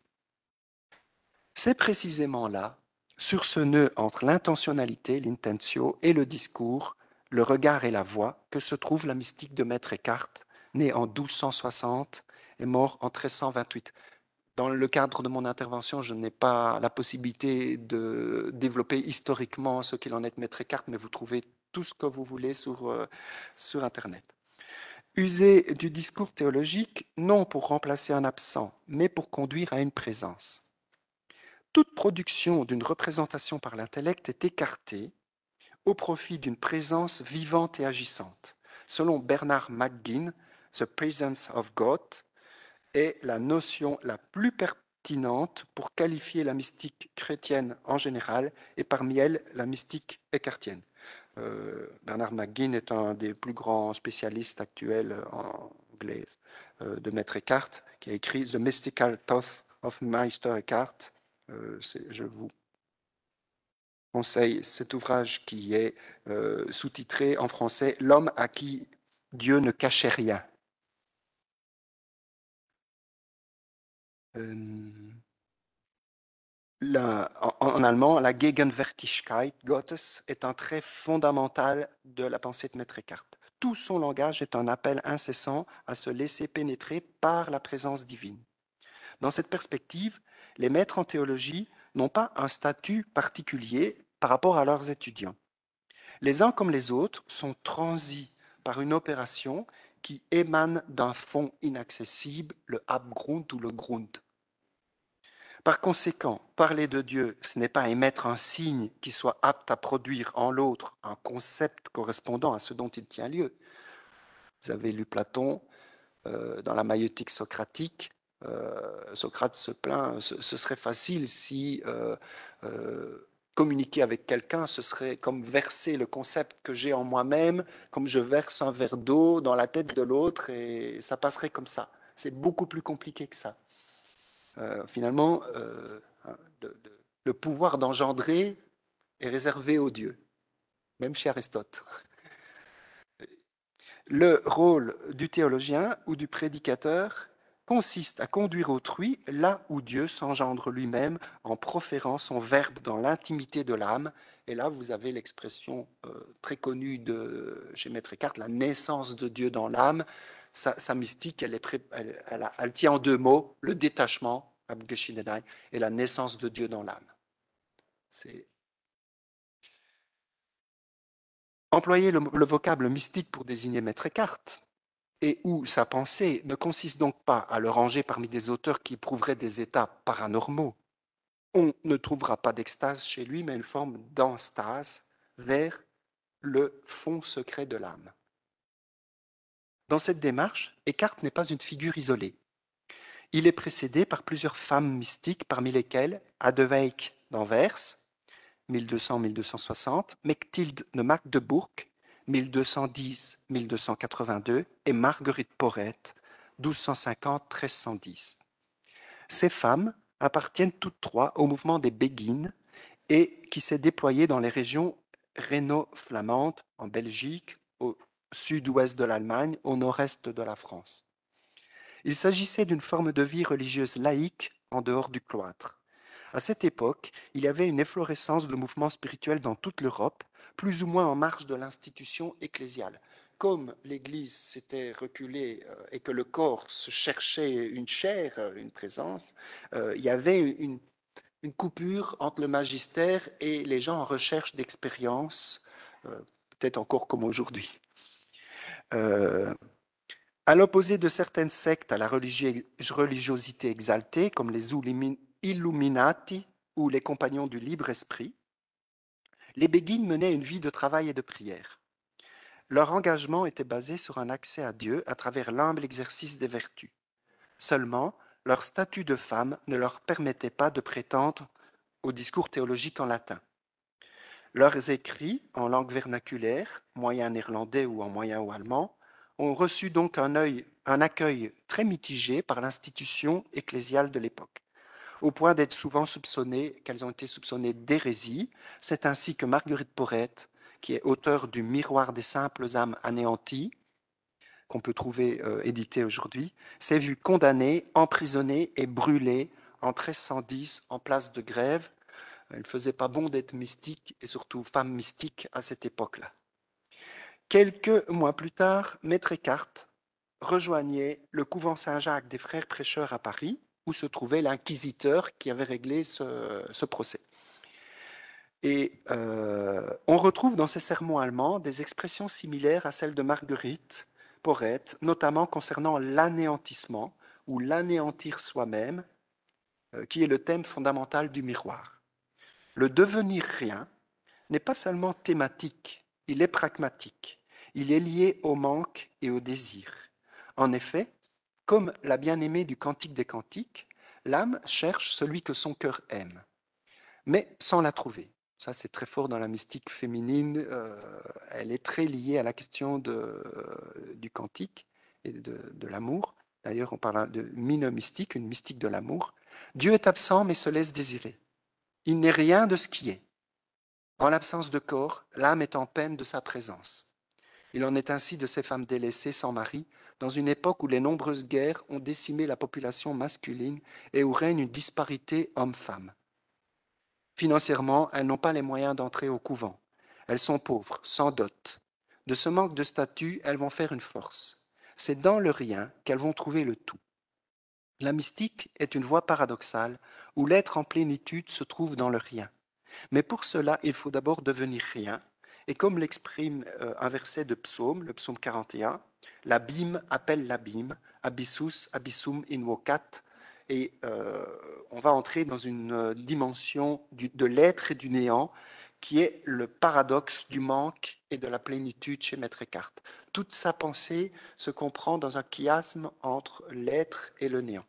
C'est précisément là, sur ce nœud entre l'intentionnalité, l'intentio, et le discours, le regard et la voix, que se trouve la mystique de Maître Eckhart, né en douze cent soixante et mort en treize cent vingt-huit. Dans le cadre de mon intervention, je n'ai pas la possibilité de développer historiquement ce qu'il en est de Maître Eckhart, mais vous trouvez tout ce que vous voulez sur, euh, sur Internet. User du discours théologique, non pour remplacer un absent, mais pour conduire à une présence. Toute production d'une représentation par l'intellect est écartée au profit d'une présence vivante et agissante. Selon Bernard McGinn, The Presence of God est la notion la plus pertinente pour qualifier la mystique chrétienne en général et parmi elles la mystique eckartienne. Euh, Bernard McGinn est un des plus grands spécialistes actuels en anglais euh, de Maître Eckhart, qui a écrit The Mystical Thought of Meister Eckhart. Euh, je vous conseille cet ouvrage qui est euh, sous-titré en français L'homme à qui Dieu ne cachait rien. Euh, la, en, en allemand, la Gegenwärtigkeit Gottes est un trait fondamental de la pensée de Maître Eckhart. Tout son langage est un appel incessant à se laisser pénétrer par la présence divine. Dans cette perspective, les maîtres en théologie n'ont pas un statut particulier par rapport à leurs étudiants. Les uns comme les autres sont transis par une opération qui émane d'un fond inaccessible, le Abgrund ou le Grund. Par conséquent, parler de Dieu, ce n'est pas émettre un signe qui soit apte à produire en l'autre un concept correspondant à ce dont il tient lieu. Vous avez lu Platon euh, dans la maïeutique socratique. Euh, Socrate se plaint, ce, ce serait facile si euh, euh, communiquer avec quelqu'un, ce serait comme verser le concept que j'ai en moi-même, comme je verse un verre d'eau dans la tête de l'autre, et ça passerait comme ça. C'est beaucoup plus compliqué que ça. Euh, finalement, euh, de, de, le pouvoir d'engendrer est réservé aux dieux, même chez Aristote. Le rôle du théologien ou du prédicateur consiste à conduire autrui là où Dieu s'engendre lui-même en proférant son verbe dans l'intimité de l'âme. Et là, vous avez l'expression euh, très connue de, chez Maître Eckhart, la naissance de Dieu dans l'âme. Sa, sa mystique, elle, est pré, elle, elle, elle tient en deux mots, le détachement, et la naissance de Dieu dans l'âme. C'est... Employer le, le vocable mystique pour désigner Maître Eckhart, et où sa pensée ne consiste donc pas à le ranger parmi des auteurs qui éprouveraient des états paranormaux. On ne trouvera pas d'extase chez lui, mais une forme d'enstase vers le fond secret de l'âme. Dans cette démarche, Eckhart n'est pas une figure isolée. Il est précédé par plusieurs femmes mystiques, parmi lesquelles Adeweyk d'Anvers, mille deux cents à mille deux cent soixante, Mechtilde de Magdebourg, mille deux cent dix à mille deux cent quatre-vingt-deux, et Marguerite Porret, douze cent cinquante à treize cent dix. Ces femmes appartiennent toutes trois au mouvement des Béguines et qui s'est déployé dans les régions rhéno-flamandes, en Belgique, au sud-ouest de l'Allemagne, au nord-est de la France. Il s'agissait d'une forme de vie religieuse laïque en dehors du cloître. À cette époque, il y avait une efflorescence de mouvements spirituels dans toute l'Europe, plus ou moins en marge de l'institution ecclésiale. Comme l'Église s'était reculée euh, et que le corps se cherchait une chair, euh, une présence, euh, il y avait une, une coupure entre le magistère et les gens en recherche d'expérience, euh, peut-être encore comme aujourd'hui. Euh, à l'opposé de certaines sectes à la religi- religiosité exaltée, comme les Illuminati ou les compagnons du libre esprit, les béguines menaient une vie de travail et de prière. Leur engagement était basé sur un accès à Dieu à travers l'humble exercice des vertus. Seulement, leur statut de femme ne leur permettait pas de prétendre au discours théologique en latin. Leurs écrits, en langue vernaculaire, moyen néerlandais ou en moyen ou allemand, ont reçu donc un, œil, un accueil très mitigé par l'institution ecclésiale de l'époque, au point d'être souvent soupçonnées, qu'elles ont été soupçonnées d'hérésie. C'est ainsi que Marguerite Porrette, qui est auteure du Miroir des simples âmes anéanties, qu'on peut trouver euh, édité aujourd'hui, s'est vue condamnée, emprisonnée et brûlée en treize cent dix en place de Grève. Il ne faisait pas bon d'être mystique, et surtout femme mystique à cette époque-là. Quelques mois plus tard, Maître Eckhart rejoignait le couvent Saint-Jacques des Frères Prêcheurs à Paris, où se trouvait l'inquisiteur qui avait réglé ce, ce procès. Et euh, on retrouve dans ces sermons allemands des expressions similaires à celles de Marguerite Porrette, notamment concernant l'anéantissement ou l'anéantir soi-même, euh, qui est le thème fondamental du miroir. Le devenir rien n'est pas seulement thématique, il est pragmatique. Il est lié au manque et au désir. En effet, comme la bien-aimée du Cantique des Cantiques, l'âme cherche celui que son cœur aime, mais sans la trouver. Ça, c'est très fort dans la mystique féminine. Euh, elle est très liée à la question de, euh, du cantique et de, de l'amour. D'ailleurs, on parle de mine mystique, une mystique de l'amour. Dieu est absent, mais se laisse désirer. Il n'est rien de ce qui est. En l'absence de corps, l'âme est en peine de sa présence. Il en est ainsi de ces femmes délaissées sans mari, dans une époque où les nombreuses guerres ont décimé la population masculine et où règne une disparité homme-femme. Financièrement, elles n'ont pas les moyens d'entrer au couvent. Elles sont pauvres, sans dot. De ce manque de statut, elles vont faire une force. C'est dans le rien qu'elles vont trouver le tout. La mystique est une voie paradoxale où l'être en plénitude se trouve dans le rien. Mais pour cela, il faut d'abord devenir rien. Et comme l'exprime euh, un verset de psaume, le psaume quarante et un, l'abîme appelle l'abîme, abyssus abyssum invocat, et euh, on va entrer dans une dimension du, de l'être et du néant qui est le paradoxe du manque et de la plénitude chez Maître Eckhart. Toute sa pensée se comprend dans un chiasme entre l'être et le néant.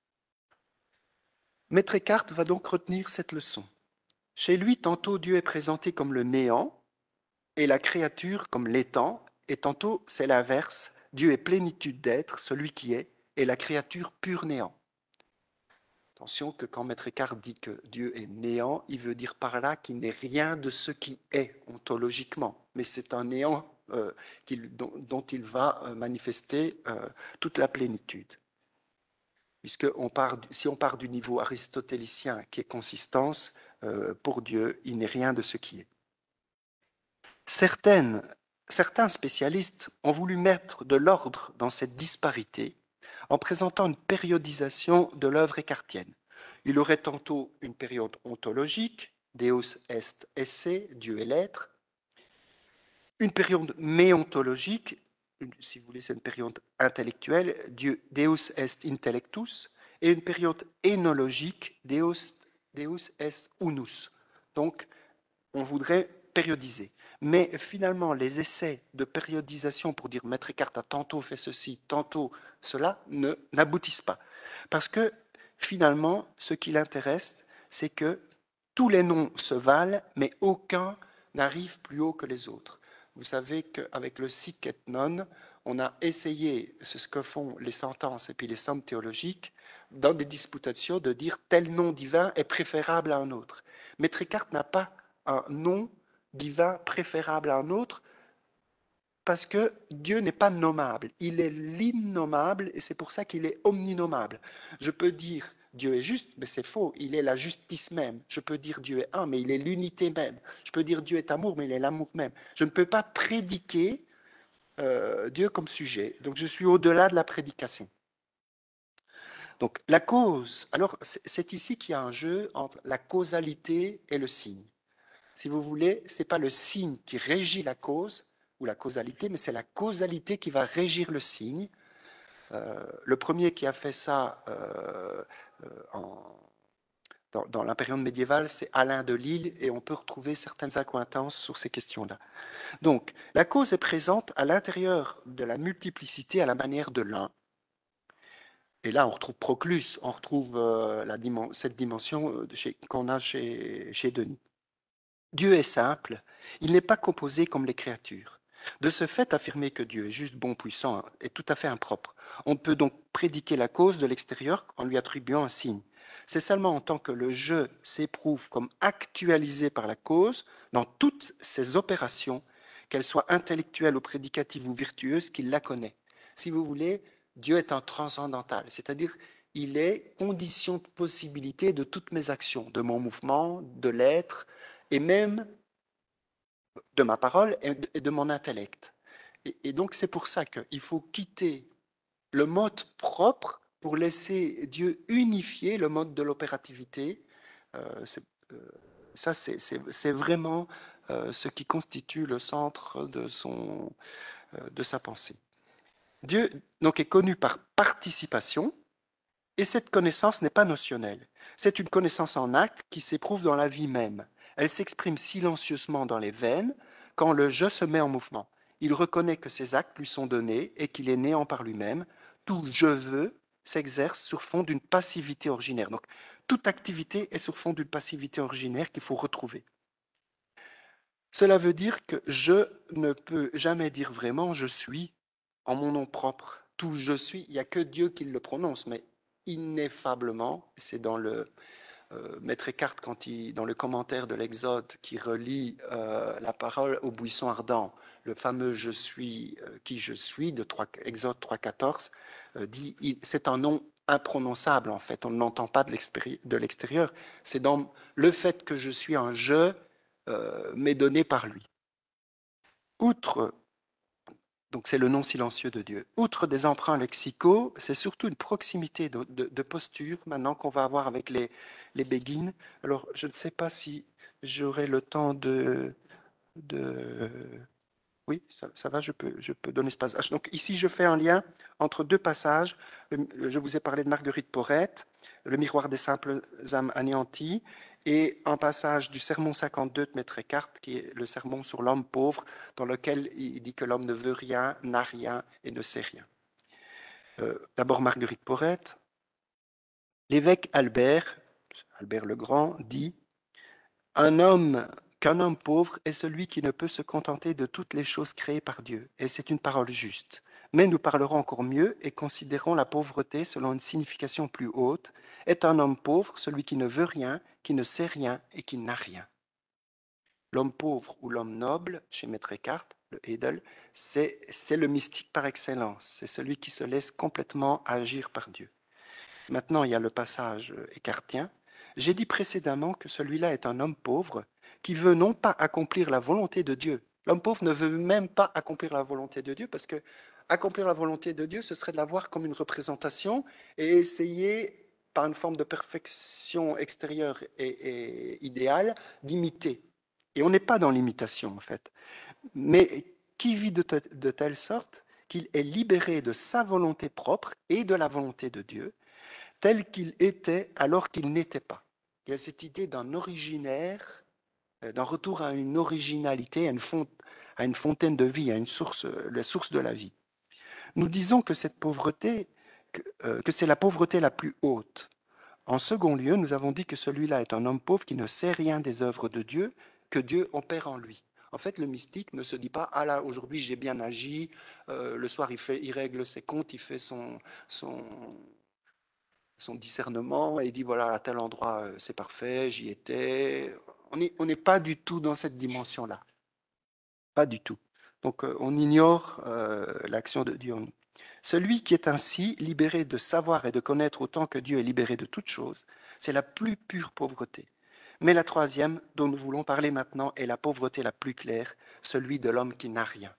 Maître Eckhart va donc retenir cette leçon. Chez lui, tantôt Dieu est présenté comme le néant et la créature comme l'étant, et tantôt c'est l'inverse, Dieu est plénitude d'être, celui qui est, et la créature pur néant. Attention que quand Maître Eckhart dit que Dieu est néant, il veut dire par là qu'il n'est rien de ce qui est ontologiquement, mais c'est un néant euh, dont, dont il va manifester euh, toute la plénitude. Puisque on part, si on part du niveau aristotélicien qui est consistance, euh, pour Dieu, il n'est rien de ce qui est. Certaines, certains spécialistes ont voulu mettre de l'ordre dans cette disparité en présentant une périodisation de l'œuvre écartienne. Il aurait tantôt une période ontologique, Deus est esse, Dieu est l'être, une période méontologique, si vous voulez, c'est une période intellectuelle, Dieu, Deus est intellectus, et une période énologique, Deus, Deus est unus. Donc, on voudrait périodiser. Mais finalement, les essais de périodisation pour dire Maître Eckhart a tantôt fait ceci, tantôt cela, ne, n'aboutissent pas. Parce que finalement, ce qui l'intéresse, c'est que tous les noms se valent, mais aucun n'arrive plus haut que les autres. Vous savez qu'avec le sic et non, on a essayé, c'est ce que font les sentences et puis les centres théologiques, dans des disputations, de dire tel nom divin est préférable à un autre. Maître Eckhart n'a pas un nom divin préférable à un autre parce que Dieu n'est pas nommable. Il est l'innommable et c'est pour ça qu'il est omninommable. Je peux dire Dieu est juste, mais c'est faux. Il est la justice même. Je peux dire Dieu est un, mais il est l'unité même. Je peux dire Dieu est amour, mais il est l'amour même. Je ne peux pas prédiquer euh, Dieu comme sujet. Donc je suis au-delà de la prédication. Donc la cause, alors c'est ici qu'il y a un jeu entre la causalité et le signe. Si vous voulez, ce n'est pas le signe qui régit la cause ou la causalité, mais c'est la causalité qui va régir le signe. Euh, le premier qui a fait ça euh, euh, en, dans, dans la période médiévale, c'est Alain de Lille, et on peut retrouver certaines accointances sur ces questions-là. Donc, la cause est présente à l'intérieur de la multiplicité à la manière de l'un. Et là, on retrouve Proclus, on retrouve euh, la dimen cette dimension qu'on a chez, chez Denis. Dieu est simple, il n'est pas composé comme les créatures. De ce fait, affirmer que Dieu est juste, bon, puissant est tout à fait impropre. On peut donc prédiquer la cause de l'extérieur en lui attribuant un signe. C'est seulement en tant que le je s'éprouve comme actualisé par la cause, dans toutes ses opérations, qu'elles soient intellectuelles ou prédicatives ou virtueuses, qu'il la connaît. Si vous voulez, Dieu est un transcendantal, c'est-à-dire il est condition de possibilité de toutes mes actions, de mon mouvement, de l'être, et même de ma parole et de mon intellect. Et, et donc c'est pour ça qu'il faut quitter le mode propre pour laisser Dieu unifier le mode de l'opérativité. Euh, euh, ça, c'est vraiment euh, ce qui constitue le centre de, son, euh, de sa pensée. Dieu donc est connu par participation, et cette connaissance n'est pas notionnelle. C'est une connaissance en acte qui s'éprouve dans la vie même. Elle s'exprime silencieusement dans les veines quand le je se met en mouvement. Il reconnaît que ses actes lui sont donnés et qu'il est néant par lui-même. Tout je veux s'exerce sur fond d'une passivité originaire. Donc, toute activité est sur fond d'une passivité originaire qu'il faut retrouver. Cela veut dire que je ne peux jamais dire vraiment je suis en mon nom propre. Tout je suis, il n'y a que Dieu qui le prononce, mais ineffablement, c'est dans le euh, Maître Eckhart, quand il, dans le commentaire de l'Exode, qui relie euh, la parole au buisson ardent, le fameux je suis, euh, qui je suis, de trois, Exode trois quatorze, euh, dit c'est un nom imprononçable en fait, on ne l'entend pas de l'extérieur, c'est dans le fait que je suis un je, euh, m'est donné par lui. Outre Donc c'est le nom silencieux de Dieu. Outre des emprunts lexicaux, c'est surtout une proximité de, de, de posture maintenant qu'on va avoir avec les, les béguines. Alors je ne sais pas si j'aurai le temps de... de... Oui, ça, ça va, je peux, je peux donner ce passage. Donc ici, je fais un lien entre deux passages. Je vous ai parlé de Marguerite Porrette, le miroir des simples âmes anéanties, et un passage du sermon cinquante-deux de Maître Eckhart, qui est le sermon sur l'homme pauvre, dans lequel il dit que l'homme ne veut rien, n'a rien et ne sait rien. Euh, D'abord Marguerite Porrette. L'évêque Albert, Albert le Grand, dit « Un homme qu'un homme pauvre est celui qui ne peut se contenter de toutes les choses créées par Dieu. » Et c'est une parole juste. Mais nous parlerons encore mieux et considérons la pauvreté selon une signification plus haute. Est un homme pauvre celui qui ne veut rien, qui ne sait rien et qui n'a rien. L'homme pauvre ou l'homme noble, chez Maître Eckhart, le Hedel, c'est le mystique par excellence. C'est celui qui se laisse complètement agir par Dieu. Maintenant, il y a le passage écartien. J'ai dit précédemment que celui-là est un homme pauvre qui veut non pas accomplir la volonté de Dieu. L'homme pauvre ne veut même pas accomplir la volonté de Dieu parce que accomplir la volonté de Dieu, ce serait de la voir comme une représentation et essayer, par une forme de perfection extérieure et, et idéale, d'imiter. Et on n'est pas dans l'imitation, en fait. Mais qui vit de, te, de telle sorte qu'il est libéré de sa volonté propre et de la volonté de Dieu, tel qu'il était alors qu'il n'était pas. Il y a cette idée d'un originaire, d'un retour à une originalité, à une, font, à une fontaine de vie, à une source, la source de la vie. Nous disons que cette pauvreté, que, euh, que c'est la pauvreté la plus haute. En second lieu, nous avons dit que celui-là est un homme pauvre qui ne sait rien des œuvres de Dieu, que Dieu opère en lui. En fait, le mystique ne se dit pas « Ah là, aujourd'hui j'ai bien agi, euh, le soir il, fait, il règle ses comptes, il fait son... son son discernement et il dit voilà à tel endroit c'est parfait, j'y étais. On n'est on n'est pas du tout dans cette dimension-là. Pas du tout. Donc euh, on ignore euh, l'action de Dieu en nous. Celui qui est ainsi libéré de savoir et de connaître autant que Dieu est libéré de toute chose, c'est la plus pure pauvreté. Mais la troisième, dont nous voulons parler maintenant, est la pauvreté la plus claire, celui de l'homme qui n'a rien.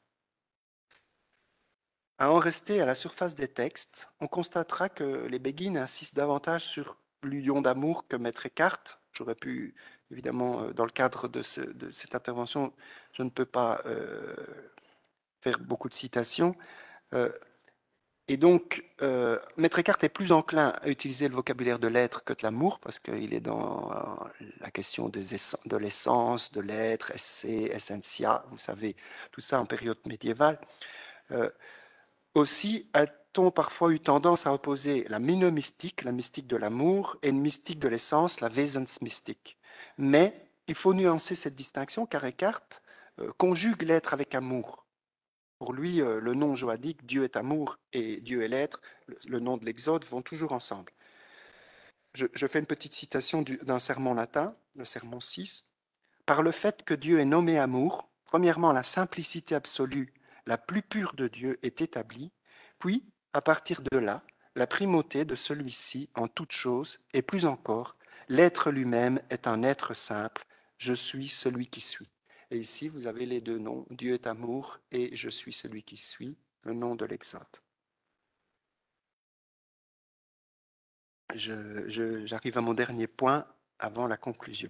À en rester à la surface des textes, on constatera que les Béguines insistent davantage sur l'union d'amour que Maître Eckhart. J'aurais pu, évidemment, dans le cadre de, ce, de cette intervention, je ne peux pas euh, faire beaucoup de citations. Euh, et donc, euh, Maître Eckhart est plus enclin à utiliser le vocabulaire de l'être que de l'amour, parce qu'il est dans la question des de l'essence, de l'être, esse, essentia, vous savez, tout ça en période médiévale. Euh, aussi, a-t-on parfois eu tendance à opposer la minomystique, la mystique de l'amour, et une mystique de l'essence, la Wesensmystik. Mais il faut nuancer cette distinction car Eckhart euh, conjugue l'être avec amour. Pour lui, euh, le nom joadique, Dieu est amour et Dieu est l'être, le, le nom de l'Exode, vont toujours ensemble. Je, je fais une petite citation du, d'un sermon latin, le sermon six. Par le fait que Dieu est nommé amour, premièrement, la simplicité absolue, la plus pure de Dieu est établie, puis, à partir de là, la primauté de celui-ci en toute chose, et plus encore, l'être lui-même est un être simple, je suis celui qui suis. Et ici, vous avez les deux noms, Dieu est amour et je suis celui qui suis, le nom de l'Exode. Je, je, j'arrive à mon dernier point avant la conclusion.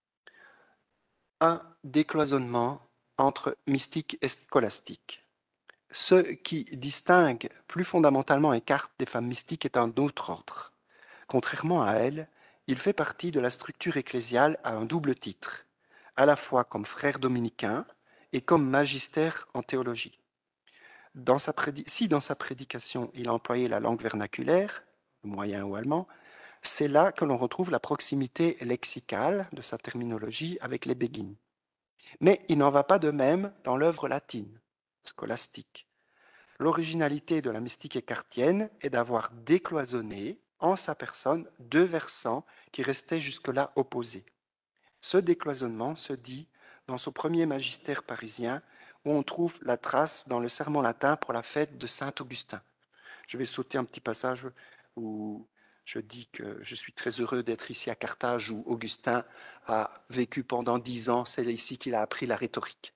Un décloisonnement entre mystique et scolastique. Ce qui distingue plus fondamentalement Eckhart des femmes mystiques est un autre ordre. Contrairement à elle, il fait partie de la structure ecclésiale à un double titre, à la fois comme frère dominicain et comme magister en théologie. Dans sa prédi- si dans sa prédication il a employé la langue vernaculaire, moyen ou allemand, c'est là que l'on retrouve la proximité lexicale de sa terminologie avec les Béguines. Mais il n'en va pas de même dans l'œuvre latine, scolastique. L'originalité de la mystique écartienne est d'avoir décloisonné en sa personne deux versants qui restaient jusque-là opposés. Ce décloisonnement se dit dans son premier magistère parisien, où on trouve la trace dans le sermon latin pour la fête de Saint-Augustin. Je vais sauter un petit passage où je dis que je suis très heureux d'être ici à Carthage, où Augustin a vécu pendant dix ans. C'est ici qu'il a appris la rhétorique.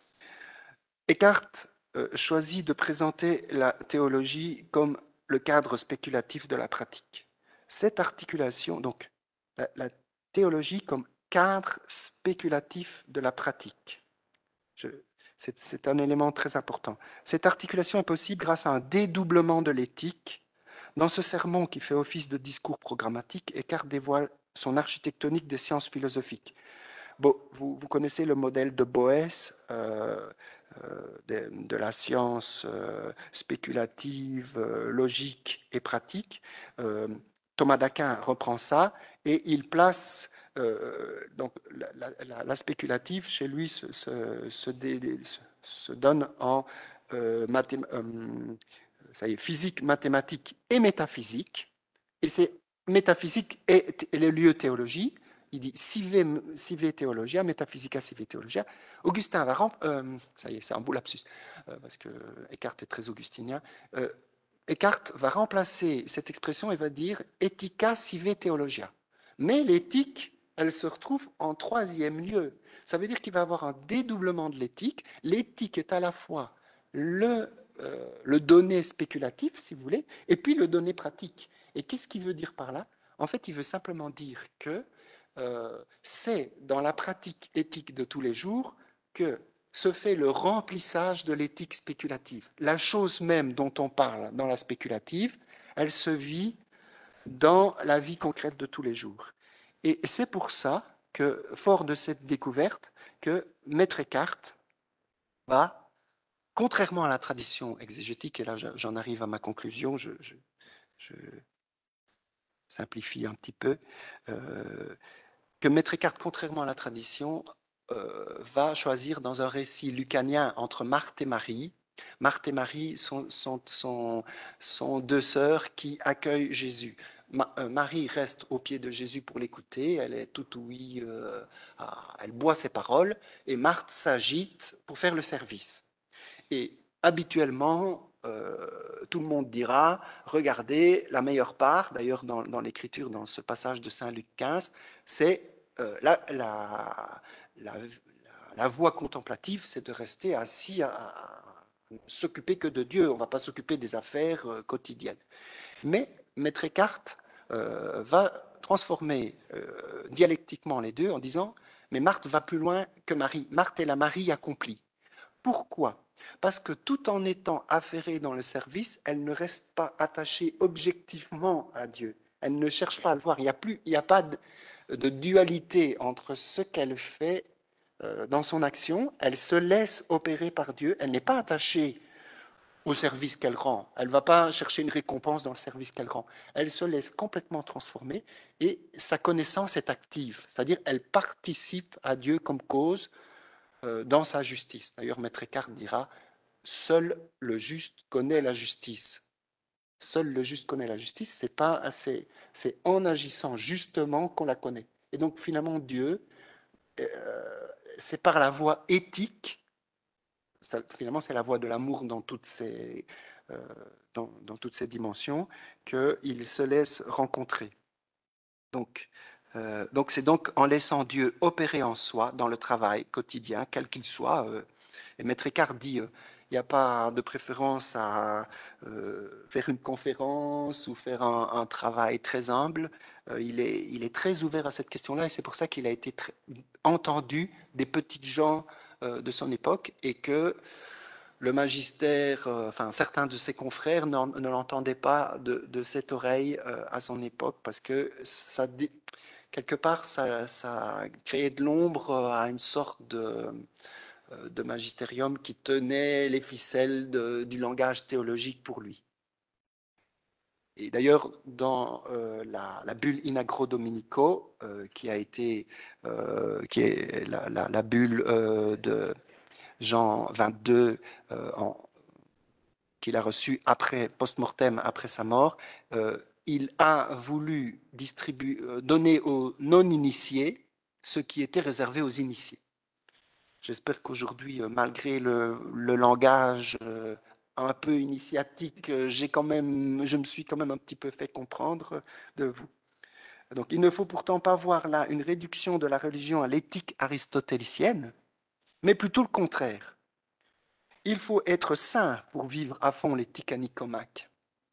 Eckhart euh, choisit de présenter la théologie comme le cadre spéculatif de la pratique. Cette articulation, donc la, la théologie comme cadre spéculatif de la pratique. Je, c'est, c'est un élément très important. Cette articulation est possible grâce à un dédoublement de l'éthique. Dans ce sermon qui fait office de discours programmatique, Eckhart dévoile son architectonique des sciences philosophiques. Bon, vous, vous, connaissez le modèle de Boès euh, euh, de, de, la science euh, spéculative, euh, logique et pratique. Euh, Thomas d'Aquin reprend ça et il place euh, donc la, la, la, spéculative chez lui se, se, se, dé, se donne en euh, mathém, euh, ça y est, physique, mathématique et métaphysique. Et c'est métaphysique et, et le lieu théologie. Il dit sive, sive théologia, métaphysica sive théologia. Augustin va rem... euh, ça y est, c'est un beau lapsus, euh, parce que Eckhart est très augustinien. Euh, Eckhart va remplacer cette expression et va dire ethica sive theologia. Mais l'éthique, elle se retrouve en troisième lieu. Ça veut dire qu'il va avoir un dédoublement de l'éthique. L'éthique est à la fois le, euh, le donné spéculatif, si vous voulez, et puis le donné pratique. Et qu'est-ce qu'il veut dire par là? En fait, il veut simplement dire que euh, c'est dans la pratique éthique de tous les jours que se fait le remplissage de l'éthique spéculative. La chose même dont on parle dans la spéculative, elle se vit dans la vie concrète de tous les jours. Et c'est pour ça que, fort de cette découverte, que Maître Eckhart va, contrairement à la tradition exégétique, et là j'en arrive à ma conclusion, je, je, je simplifie un petit peu, euh, que Maître Eckhart, contrairement à la tradition, euh, va choisir dans un récit lucanien entre Marthe et Marie. Marthe et Marie sont, sont, sont, sont deux sœurs qui accueillent Jésus. Ma, euh, Marie reste au pied de Jésus pour l'écouter, elle est toute ouïe, euh, elle boit ses paroles, et Marthe s'agite pour faire le service. Et habituellement, euh, tout le monde dira, regardez, la meilleure part, d'ailleurs dans, dans l'Écriture, dans ce passage de Saint Luc quinze, c'est euh, la, la, la, la, la voie contemplative, c'est de rester assis à, à s'occuper que de Dieu, on ne va pas s'occuper des affaires euh, quotidiennes. Mais Maître Eckhart euh, va transformer euh, dialectiquement les deux en disant, mais Marthe va plus loin que Marie, Marthe est la Marie accomplie. Pourquoi? Parce que tout en étant affairée dans le service, elle ne reste pas attachée objectivement à Dieu. Elle ne cherche pas à le voir. Il n'y a, plus, il n'y a pas de, de dualité entre ce qu'elle fait euh, dans son action. Elle se laisse opérer par Dieu. Elle n'est pas attachée au service qu'elle rend. Elle ne va pas chercher une récompense dans le service qu'elle rend. Elle se laisse complètement transformer et sa connaissance est active. C'est-à-dire elle participe à Dieu comme cause dans sa justice. D'ailleurs, Maître Eckhart dira, seul le juste connaît la justice. Seul le juste connaît la justice, c'est pas assez, c'est en agissant justement qu'on la connaît. Et donc finalement, Dieu, euh, c'est par la voie éthique, ça, finalement c'est la voie de l'amour dans toutes ses, euh, dans, dans toutes ses dimensions, qu'il se laisse rencontrer. Donc, euh, donc c'est donc en laissant Dieu opérer en soi dans le travail quotidien, quel qu'il soit. Euh, et Maître Eckhart dit, euh, il n'y a pas de préférence à euh, faire une conférence ou faire un, un travail très humble. Euh, il, est, il est très ouvert à cette question-là et c'est pour ça qu'il a été très, entendu des petites gens euh, de son époque et que le magistère, euh, enfin certains de ses confrères ne l'entendaient pas de, de cette oreille euh, à son époque parce que ça, quelque part, ça, ça créait de l'ombre à une sorte de, de magistérium qui tenait les ficelles de, du langage théologique pour lui. Et d'ailleurs, dans euh, la, la bulle In Agro Dominico, euh, qui a été, euh, qui est la, la, la bulle euh, de Jean vingt-deux, euh, en, qu'il a reçue après post-mortem, après sa mort, euh, il a voulu distribuer, donner aux non-initiés ce qui était réservé aux initiés. J'espère qu'aujourd'hui, malgré le, le langage euh, un peu initiatique, j'ai quand même, je me suis quand même un petit peu fait comprendre de vous. Donc, il ne faut pourtant pas voir là une réduction de la religion à l'éthique aristotélicienne, mais plutôt le contraire. Il faut être saint pour vivre à fond l'éthique à Nicomaque.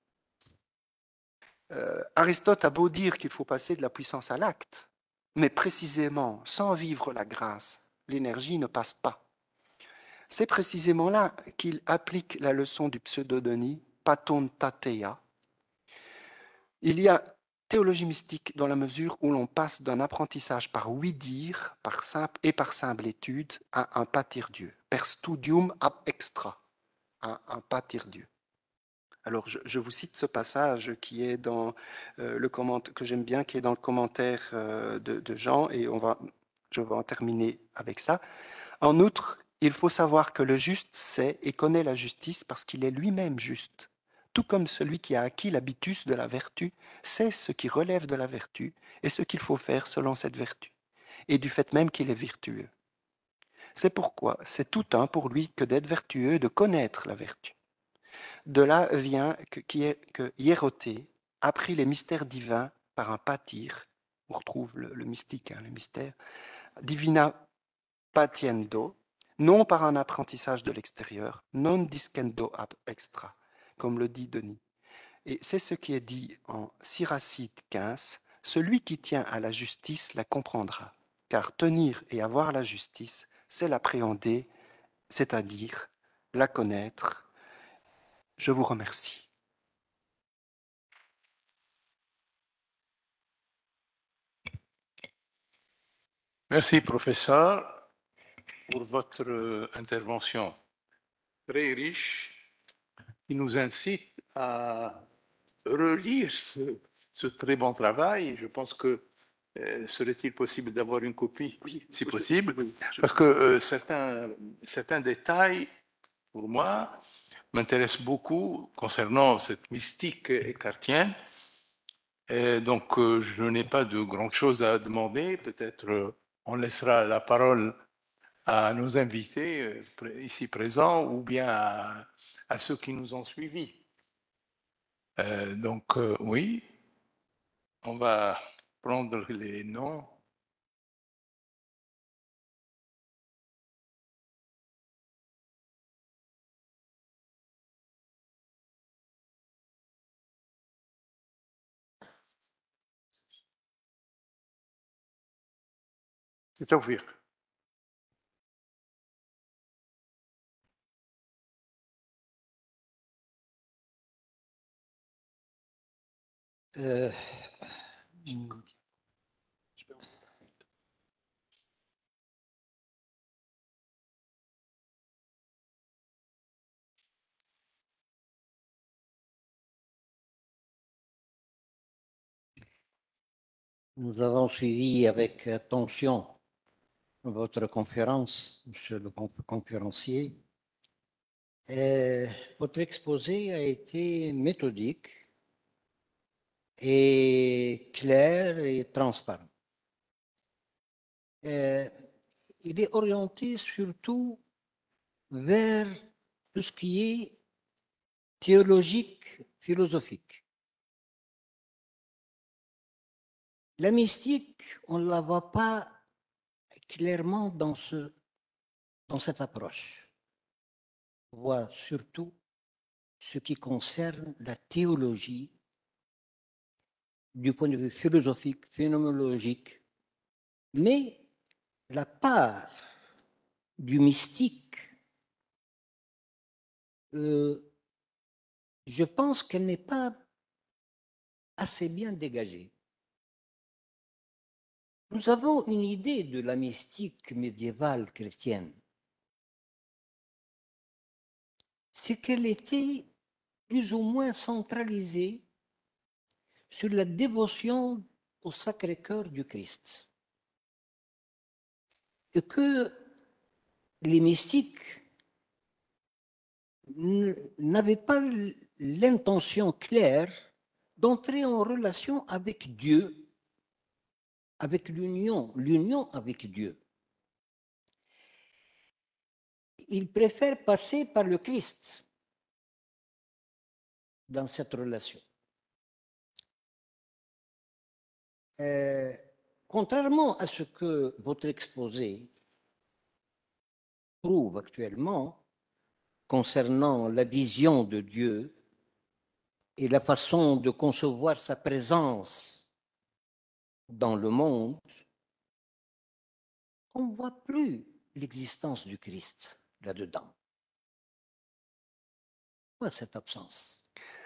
Euh, Aristote a beau dire qu'il faut passer de la puissance à l'acte, mais précisément, sans vivre la grâce, l'énergie ne passe pas. C'est précisément là qu'il applique la leçon du pseudo-Denis, paton tateia. Il y a théologie mystique dans la mesure où l'on passe d'un apprentissage par oui-dire par simple et par simple étude à un pâtir Dieu, per studium ab extra, à un pâtir Dieu. Alors, je, je, vous cite ce passage qui est dans euh, le commentaire que j'aime bien, qui est dans le commentaire euh, de, de Jean, et on va, je vais en terminer avec ça. En outre, il faut savoir que le juste sait et connaît la justice parce qu'il est lui-même juste. Tout comme celui qui a acquis l'habitus de la vertu sait ce qui relève de la vertu et ce qu'il faut faire selon cette vertu, et du fait même qu'il est vertueux. C'est pourquoi c'est tout un pour lui que d'être vertueux, de connaître la vertu. De là vient que, que Hiéroté apprit les mystères divins par un pâtir, on retrouve le, le mystique, hein, le mystère, divina patiendo, non par un apprentissage de l'extérieur, non discendo ab extra, comme le dit Denis. Et c'est ce qui est dit en Siracide quinze, celui qui tient à la justice la comprendra, car tenir et avoir la justice, c'est l'appréhender, c'est-à-dire la connaître. Je vous remercie. Merci, professeur, pour votre intervention très riche qui nous incite à relire ce, ce très bon travail. Je pense que euh, serait-il possible d'avoir une copie, oui, si possible, oui, parce que euh, certains, certains détails, pour moi, m'intéressent beaucoup concernant cette mystique écartienne. Et donc, euh, je n'ai pas de grandes choses à demander. Peut-être euh, on laissera la parole à nos invités euh, ici présents ou bien à à ceux qui nous ont suivis. Euh, donc, euh, oui, on va prendre les noms. C'est Tawfiq. Euh, Nous avons suivi avec attention votre conférence, monsieur le conférencier. Et votre exposé a été méthodique et clair et transparent. Et il est orienté surtout vers tout ce qui est théologique, philosophique. La mystique, on ne la voit pas clairement dans, ce, dans cette approche. On voit surtout ce qui concerne la théologie du point de vue philosophique, phénoménologique, mais la part du mystique, euh, je pense qu'elle n'est pas assez bien dégagée. Nous avons une idée de la mystique médiévale chrétienne. C'est qu'elle était plus ou moins centralisée sur la dévotion au Sacré-Cœur du Christ. Et que les mystiques n'avaient pas l'intention claire d'entrer en relation avec Dieu, avec l'union, l'union avec Dieu. Ils préfèrent passer par le Christ dans cette relation. Euh, contrairement à ce que votre exposé prouve actuellement concernant la vision de Dieu et la façon de concevoir sa présence dans le monde, on ne voit plus l'existence du Christ là-dedans. Pourquoi cette absence?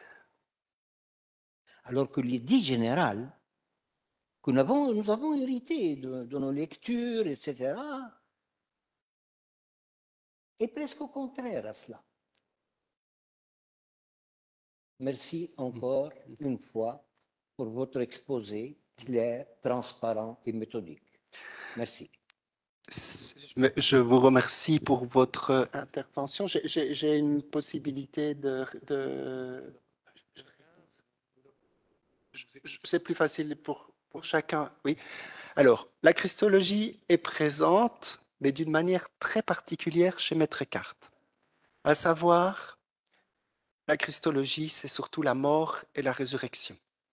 Alors que l'idée générale que nous avons, nous avons hérité de, de nos lectures, et cetera, est presque au contraire à cela. Merci encore une fois pour votre exposé clair, transparent et méthodique. Merci. Je vous remercie pour votre intervention. J'ai une possibilité de... de... C'est plus facile pour, pour chacun. Oui. Alors, la christologie est présente, mais d'une manière très particulière chez Maître Eckhart. À savoir, la christologie, c'est surtout la mort et la résurrection.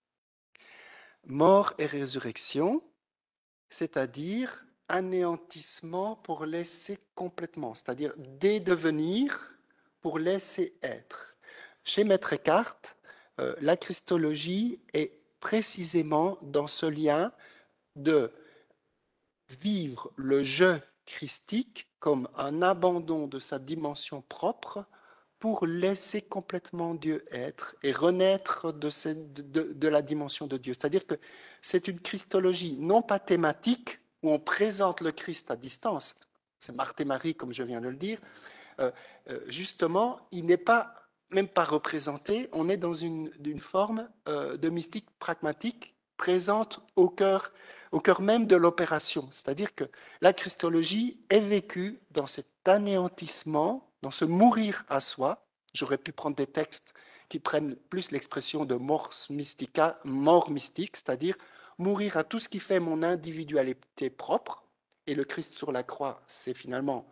Mort et résurrection, c'est-à-dire anéantissement pour laisser complètement, c'est-à-dire dédevenir pour laisser être. Chez Maître Eckhart, euh, la christologie est précisément dans ce lien de vivre le je christique comme un abandon de sa dimension propre pour laisser complètement Dieu être et renaître de, cette, de, de la dimension de Dieu. C'est-à-dire que c'est une christologie non pas thématique, où on présente le Christ à distance, c'est Marthe et Marie, comme je viens de le dire, euh, euh, justement, il n'est pas, même pas représenté, on est dans une, une forme euh, de mystique pragmatique présente au cœur, au cœur même de l'opération. C'est-à-dire que la christologie est vécue dans cet anéantissement, dans ce mourir à soi. J'aurais pu prendre des textes qui prennent plus l'expression de mors mystica, mort mystique, c'est-à-dire mourir à tout ce qui fait mon individualité propre. Et le Christ sur la croix, c'est finalement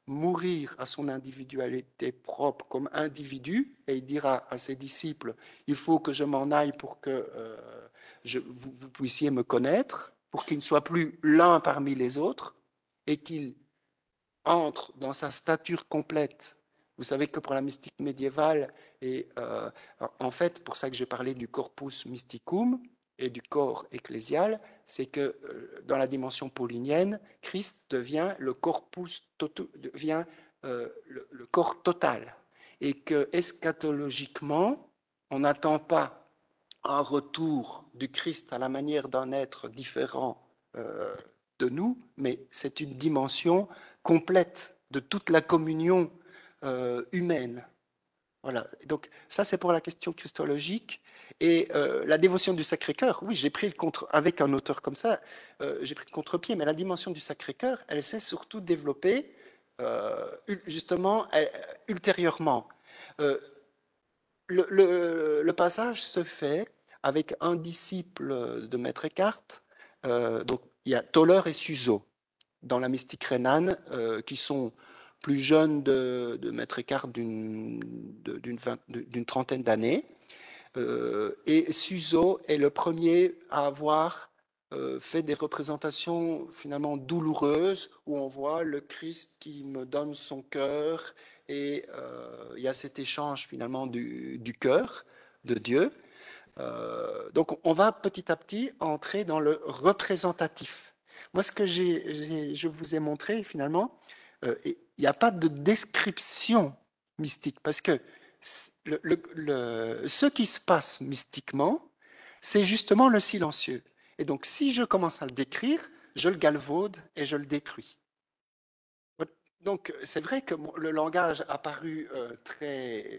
mourir à son individualité propre comme individu, et il dira à ses disciples, il faut que je m'en aille pour que euh, je, vous, vous puissiez me connaître, pour qu'il ne soit plus l'un parmi les autres, et qu'il entre dans sa stature complète. Vous savez que pour la mystique médiévale, et euh, en fait, pour ça que j'ai parlé du corpus mysticum et du corps ecclésial, c'est que euh, dans la dimension paulinienne, Christ devient le corpus, devient euh, le, le corps total. Et que eschatologiquement, on n'attend pas un retour du Christ à la manière d'un être différent euh, de nous, mais c'est une dimension complète de toute la communion euh, humaine. Voilà. Donc ça, c'est pour la question christologique. Et euh, la dévotion du Sacré-Cœur, oui, j'ai pris le contre, avec un auteur comme ça, euh, j'ai pris le contre-pied, mais la dimension du Sacré-Cœur, elle s'est surtout développée euh, justement elle, ultérieurement. Euh, le, le, le, passage se fait avec un disciple de Maître Eckhart, euh, donc il y a Toller et Suso dans la mystique rhénane, euh, qui sont plus jeunes de, de Maître Eckhart d'une d'une trentaine d'années. Euh, et Suso est le premier à avoir euh, fait des représentations finalement douloureuses où on voit le Christ qui me donne son cœur et euh, il y a cet échange finalement du, du cœur de Dieu. Euh, donc on va petit à petit entrer dans le représentatif. Moi, ce que j'ai, je vous ai montré finalement, euh, il n'y a pas de description mystique parce que le, le, le, ce qui se passe mystiquement, c'est justement le silencieux. Et donc, si je commence à le décrire, je le galvaude et je le détruis. Donc, c'est vrai que le langage a paru euh, très...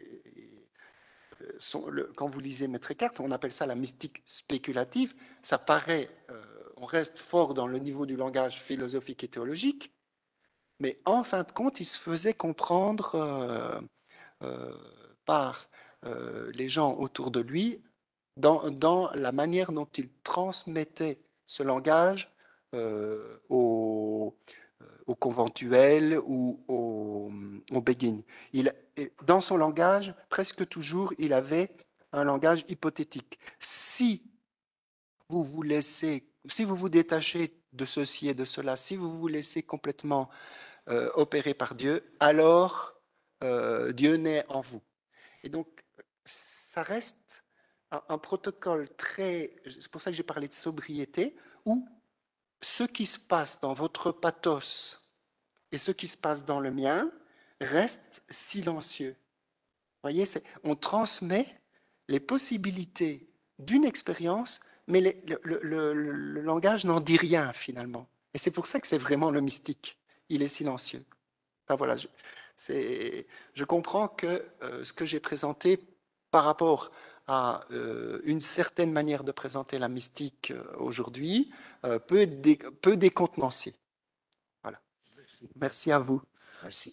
Son, le, quand vous lisez Maître Eckhart, on appelle ça la mystique spéculative. Ça paraît, euh, on reste fort dans le niveau du langage philosophique et théologique, mais en fin de compte, il se faisait comprendre euh, euh, par euh, les gens autour de lui dans, dans, la manière dont il transmettait ce langage euh, aux, aux conventuels ou aux, aux béguines. Il, dans son langage, presque toujours, il avait un langage hypothétique. Si vous vous laissez, si vous vous détachez de ceci et de cela, si vous vous laissez complètement euh, opérer par Dieu, alors euh, Dieu naît en vous. Et donc, ça reste un, un protocole très... C'est pour ça que j'ai parlé de sobriété, où ce qui se passe dans votre pathos et ce qui se passe dans le mien reste silencieux. Vous voyez, on transmet les possibilités d'une expérience, mais les, le, le, le, le langage n'en dit rien finalement. Et c'est pour ça que c'est vraiment le mystique. Il est silencieux. Enfin, voilà, je, je comprends que euh, ce que j'ai présenté par rapport à euh, une certaine manière de présenter la mystique euh, aujourd'hui euh, peut, dé, peut décontenancer. Voilà. Merci à vous. Merci.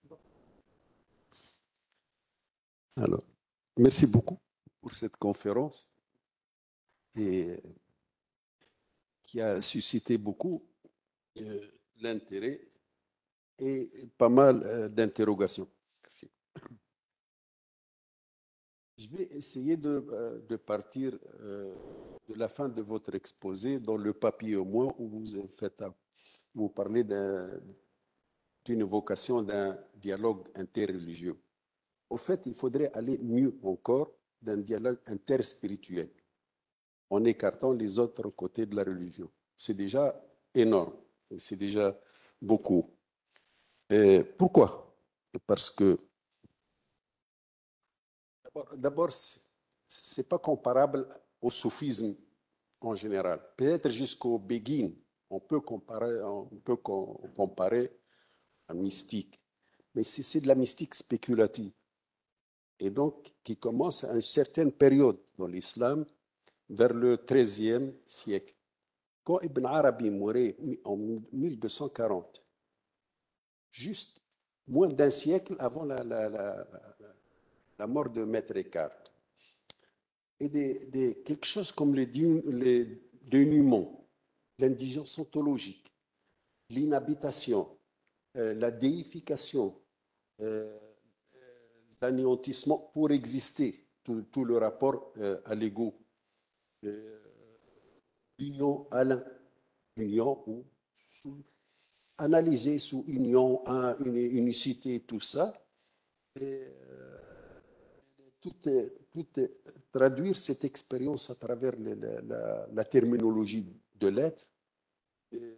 Alors, merci beaucoup pour cette conférence et qui a suscité beaucoup euh, l'intérêt et pas mal euh, d'interrogations. Je vais essayer de, euh, de partir euh, de la fin de votre exposé dans le papier au moins où vous faites, vous parlez d'une vocation d'un dialogue interreligieux. Au fait, il faudrait aller mieux encore d'un dialogue interspirituel, en écartant les autres côtés de la religion. C'est déjà énorme, c'est déjà beaucoup. Et pourquoi? Parce que, d'abord, ce n'est pas comparable au soufisme en général. Peut-être jusqu'au Béguine, on peut comparer, on peut comparer à mystique. Mais c'est de la mystique spéculative. Et donc, qui commence à une certaine période dans l'islam, vers le treizième siècle. Quand Ibn Arabi mourait en mille deux cent quarante, juste moins d'un siècle avant la, la, la, la, la mort de Maître Eckhart. Et des, des, quelque chose comme les, les dénouements, l'indigence ontologique, l'inhabitation, euh, la déification, euh, l'anéantissement pour exister, tout, tout le rapport euh, à l'ego, euh, l'union à l'un, l'union ou sous- analyser sous union, un, une unicité, tout ça, et euh, tout, est, tout est, traduire cette expérience à travers le- la, la- la terminologie de l'être, et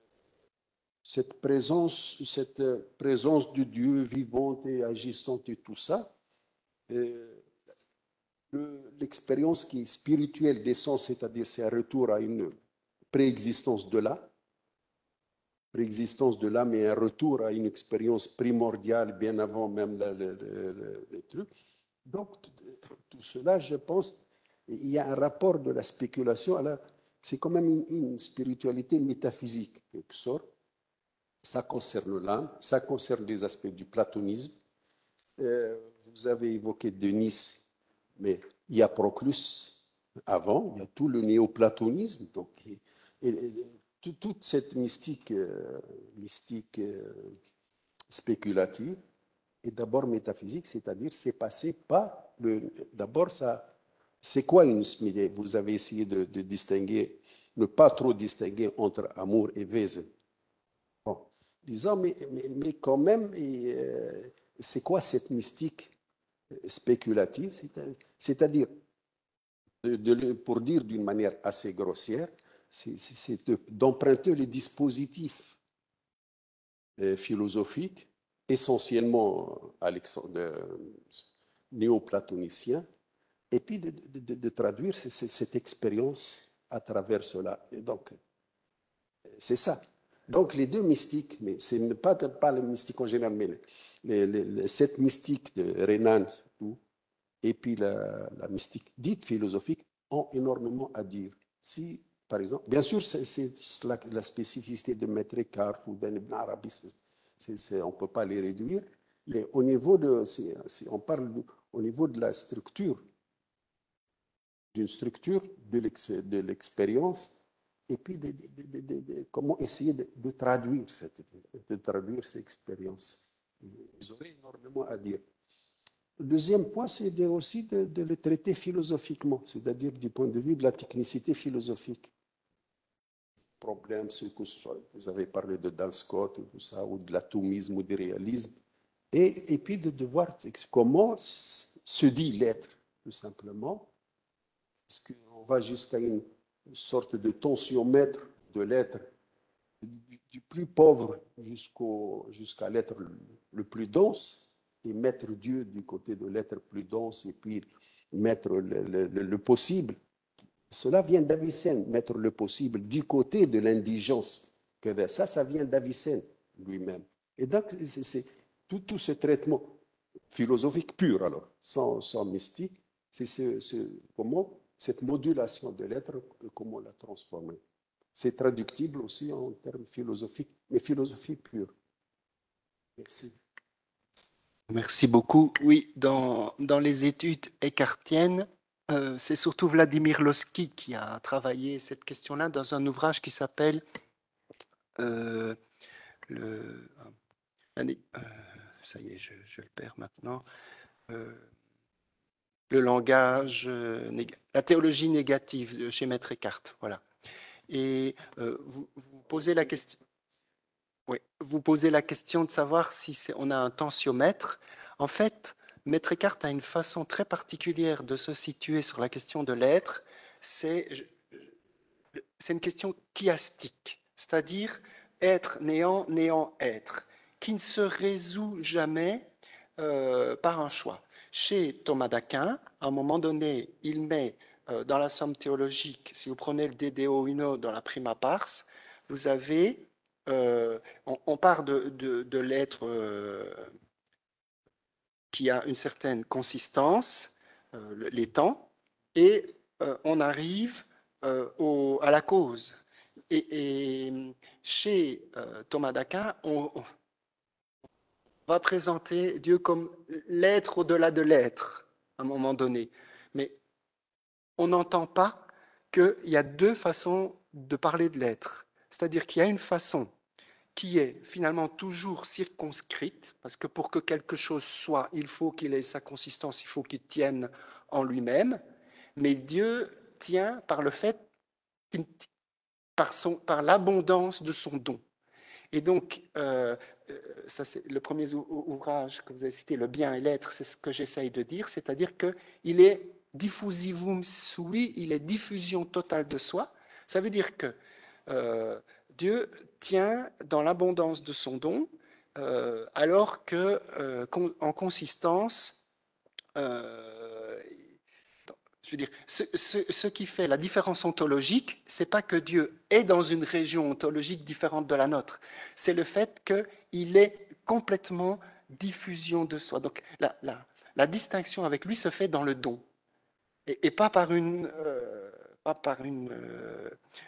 cette présence, cette présence de Dieu vivante et agissante et tout ça, et le- l'expérience qui est spirituelle des sens, c'est-à-dire c'est un retour à une préexistence de là, préexistence de l'âme et un retour à une expérience primordiale bien avant même le, le, le, le truc. Donc, tout cela, je pense, il y a un rapport de la spéculation. Alors, c'est quand même une, une spiritualité métaphysique, quelque sorte. Ça concerne l'âme, ça concerne des aspects du platonisme. Euh, vous avez évoqué Denis, mais il y a Proclus avant, il y a tout le néoplatonisme. Donc, et, et, et, tout, toute cette mystique, euh, mystique euh, spéculative est d'abord métaphysique, c'est-à-dire c'est passé par le. D'abord, ça. C'est quoi une smidée? Vous avez essayé de, de distinguer, ne pas trop distinguer entre amour et wesen. Bon, disons, mais, mais, mais quand même, et, euh, c'est quoi cette mystique spéculative? C'est-à-dire, de, de, pour dire d'une manière assez grossière, c'est d'emprunter les dispositifs euh, philosophiques, essentiellement euh, néoplatoniciens, et puis de, de, de, de traduire cette, cette expérience à travers cela. Et donc, c'est ça. Donc, les deux mystiques, mais ce n'est pas, pas le mystique en général, mais les, les, les, cette mystique de Renan et puis la, la mystique dite philosophique ont énormément à dire. Si, par exemple, bien sûr, c'est la, la spécificité de Maître Eckhart ou d'Ibn Arabi, c est, c est, on ne peut pas les réduire, mais au niveau de, si on parle de, au niveau de la structure, d'une structure de l'expérience, et puis de, de, de, de, de, comment essayer de, de traduire cette, de traduire cette expérience. Ils auraient énormément à dire. Le deuxième point, c'est aussi de, de le traiter philosophiquement, c'est-à-dire du point de vue de la technicité philosophique. Problème, c'est que vous avez parlé de Dan Scott ou tout ça, ou de l'atomisme ou du réalisme, et, et puis de, de voir comment se dit l'être, tout simplement. Est-ce qu'on va jusqu'à une sorte de tensiomètre de l'être, du, du plus pauvre jusqu'au, jusqu'à l'être le, le plus dense, et mettre Dieu du côté de l'être plus dense, et puis mettre le, le, le possible. Cela vient d'Avicenne, mettre le possible du côté de l'indigence. Ça, ça vient d'Avicenne lui-même. Et donc, c'est tout, tout ce traitement philosophique pur, alors, sans, sans mystique, c'est ce, ce, comment cette modulation de l'être, comment la transformer. C'est traductible aussi en termes philosophiques, mais philosophie pure. Merci. Merci beaucoup. Oui, dans, dans les études écartiennes, euh, c'est surtout Vladimir Lossky qui a travaillé cette question-là dans un ouvrage qui s'appelle euh, le, euh, ça y est, je, je le perds maintenant. Euh, le langage, euh, la théologie négative de chez Maître Eckhart, voilà. Et euh, vous, vous posez la question. Oui, vous posez la question de savoir si on a un tensiomètre. En fait, Maître Eckhart a une façon très particulière de se situer sur la question de l'être. C'est une question chiastique, c'est-à-dire être, néant, néant, être, qui ne se résout jamais euh, par un choix. Chez Thomas d'Aquin, à un moment donné, il met euh, dans la somme théologique, si vous prenez le De Deo Uno dans la prima pars, vous avez Euh, on, on, part de, de, de l'être euh, qui a une certaine consistance, euh, les temps, et euh, on arrive euh, au, à la cause. Et, et chez euh, Thomas d'Aquin, on, on va présenter Dieu comme l'être au-delà de l'être, à un moment donné. Mais on n'entend pas qu'il y a deux façons de parler de l'être. C'est-à-dire qu'il y a une façon qui est finalement toujours circonscrite, parce que pour que quelque chose soit, il faut qu'il ait sa consistance, il faut qu'il tienne en lui-même, mais Dieu tient par le fait, par, son, par l'abondance de son don. Et donc, euh, ça c'est le premier ouvrage que vous avez cité, Le bien et l'être, c'est ce que j'essaye de dire, c'est-à-dire qu'il est diffusivum sui, il est diffusion totale de soi. Ça veut dire que euh, Dieu tient dans l'abondance de son don, euh, alors que, euh, en consistance, euh, je veux dire, ce, ce, ce qui fait la différence ontologique, c'est pas que Dieu est dans une région ontologique différente de la nôtre, c'est le fait qu'il est complètement diffusion de soi. Donc la, la, la distinction avec lui se fait dans le don, et, et pas par une, euh, pas par une, euh,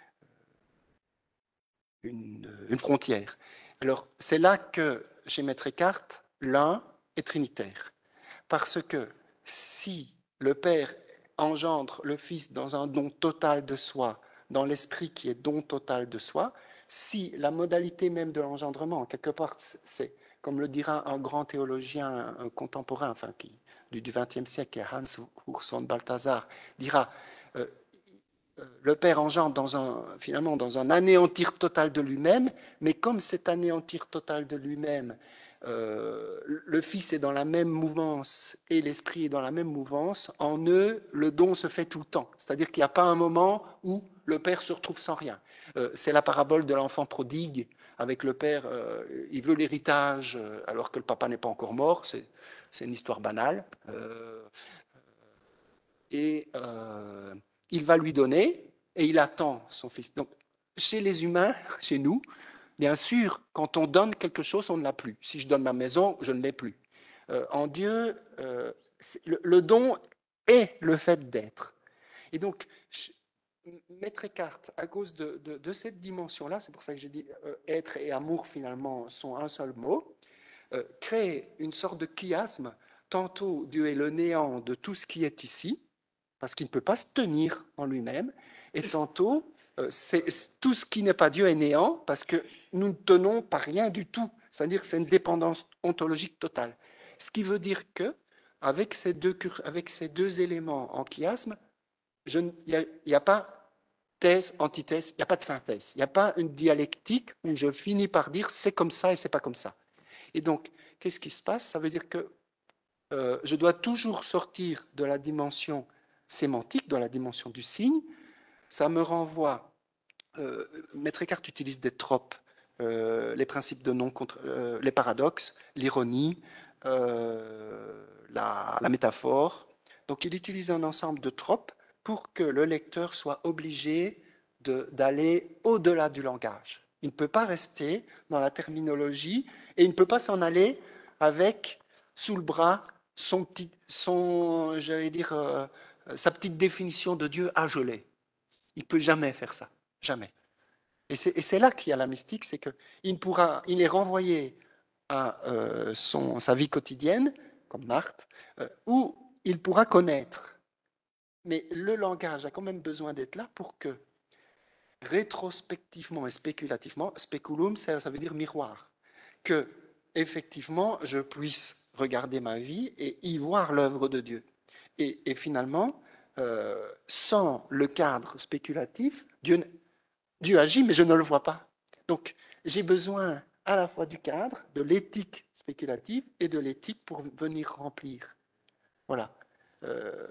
une, une frontière. Alors c'est là que chez Maître Eckhart, l'un est trinitaire, parce que si le Père engendre le Fils dans un don total de soi, dans l'Esprit qui est don total de soi, si la modalité même de l'engendrement, quelque part, c'est, comme le dira un grand théologien un contemporain, enfin, qui, du vingtième siècle, Hans Urs von Balthasar, dira euh, le Père engendre dans un, finalement dans un anéantir total de lui-même, mais comme cet anéantir total de lui-même, euh, le Fils est dans la même mouvance et l'Esprit est dans la même mouvance, en eux, le don se fait tout le temps. C'est-à-dire qu'il n'y a pas un moment où le Père se retrouve sans rien. Euh, c'est la parabole de l'enfant prodigue, avec le Père, euh, il veut l'héritage alors que le papa n'est pas encore mort, c'est, c'est une histoire banale. Euh, et euh, il va lui donner, et il attend son fils. Donc, chez les humains, chez nous, bien sûr, quand on donne quelque chose, on ne l'a plus. Si je donne ma maison, je ne l'ai plus. Euh, en Dieu, euh, le, le don est le fait d'être. Et donc, Maître Eckhart, à cause de, de, de cette dimension-là, c'est pour ça que j'ai dit euh, être et amour finalement sont un seul mot, euh, crée une sorte de chiasme. Tantôt, Dieu est le néant de tout ce qui est ici, parce qu'il ne peut pas se tenir en lui-même, et tantôt, euh, c'est, tout ce qui n'est pas Dieu est néant, parce que nous ne tenons par rien du tout, c'est-à-dire que c'est une dépendance ontologique totale. Ce qui veut dire que, avec ces deux, avec ces deux éléments en chiasme, il n'y a, a pas thèse, antithèse, il n'y a pas de synthèse, il n'y a pas une dialectique où je finis par dire c'est comme ça et c'est pas comme ça. Et donc, qu'est-ce qui se passe? Ça veut dire que euh, je dois toujours sortir de la dimension sémantique, de la dimension du signe. Ça me renvoie, euh, Maître Eckhart utilise des tropes, euh, les principes de non contre, euh, les paradoxes, l'ironie, euh, la, la métaphore. Donc il utilise un ensemble de tropes pour que le lecteur soit obligé de, d'aller au-delà du langage. Il ne peut pas rester dans la terminologie et il ne peut pas s'en aller avec sous le bras son petit, son, j'allais dire, euh, sa petite définition de Dieu à geler. Il ne peut jamais faire ça, jamais. Et c'est, et c'est là qu'il y a la mystique, c'est qu'il pourra, il est renvoyé à euh, son, sa vie quotidienne, comme Marthe, euh, où il pourra connaître. Mais le langage a quand même besoin d'être là pour que, rétrospectivement et spéculativement, speculum, ça, ça veut dire miroir, que, effectivement, je puisse regarder ma vie et y voir l'œuvre de Dieu. Et, et finalement, euh, sans le cadre spéculatif, Dieu, Dieu agit, mais je ne le vois pas. Donc, j'ai besoin à la fois du cadre, de l'éthique spéculative et de l'éthique pour venir remplir. Voilà. Euh,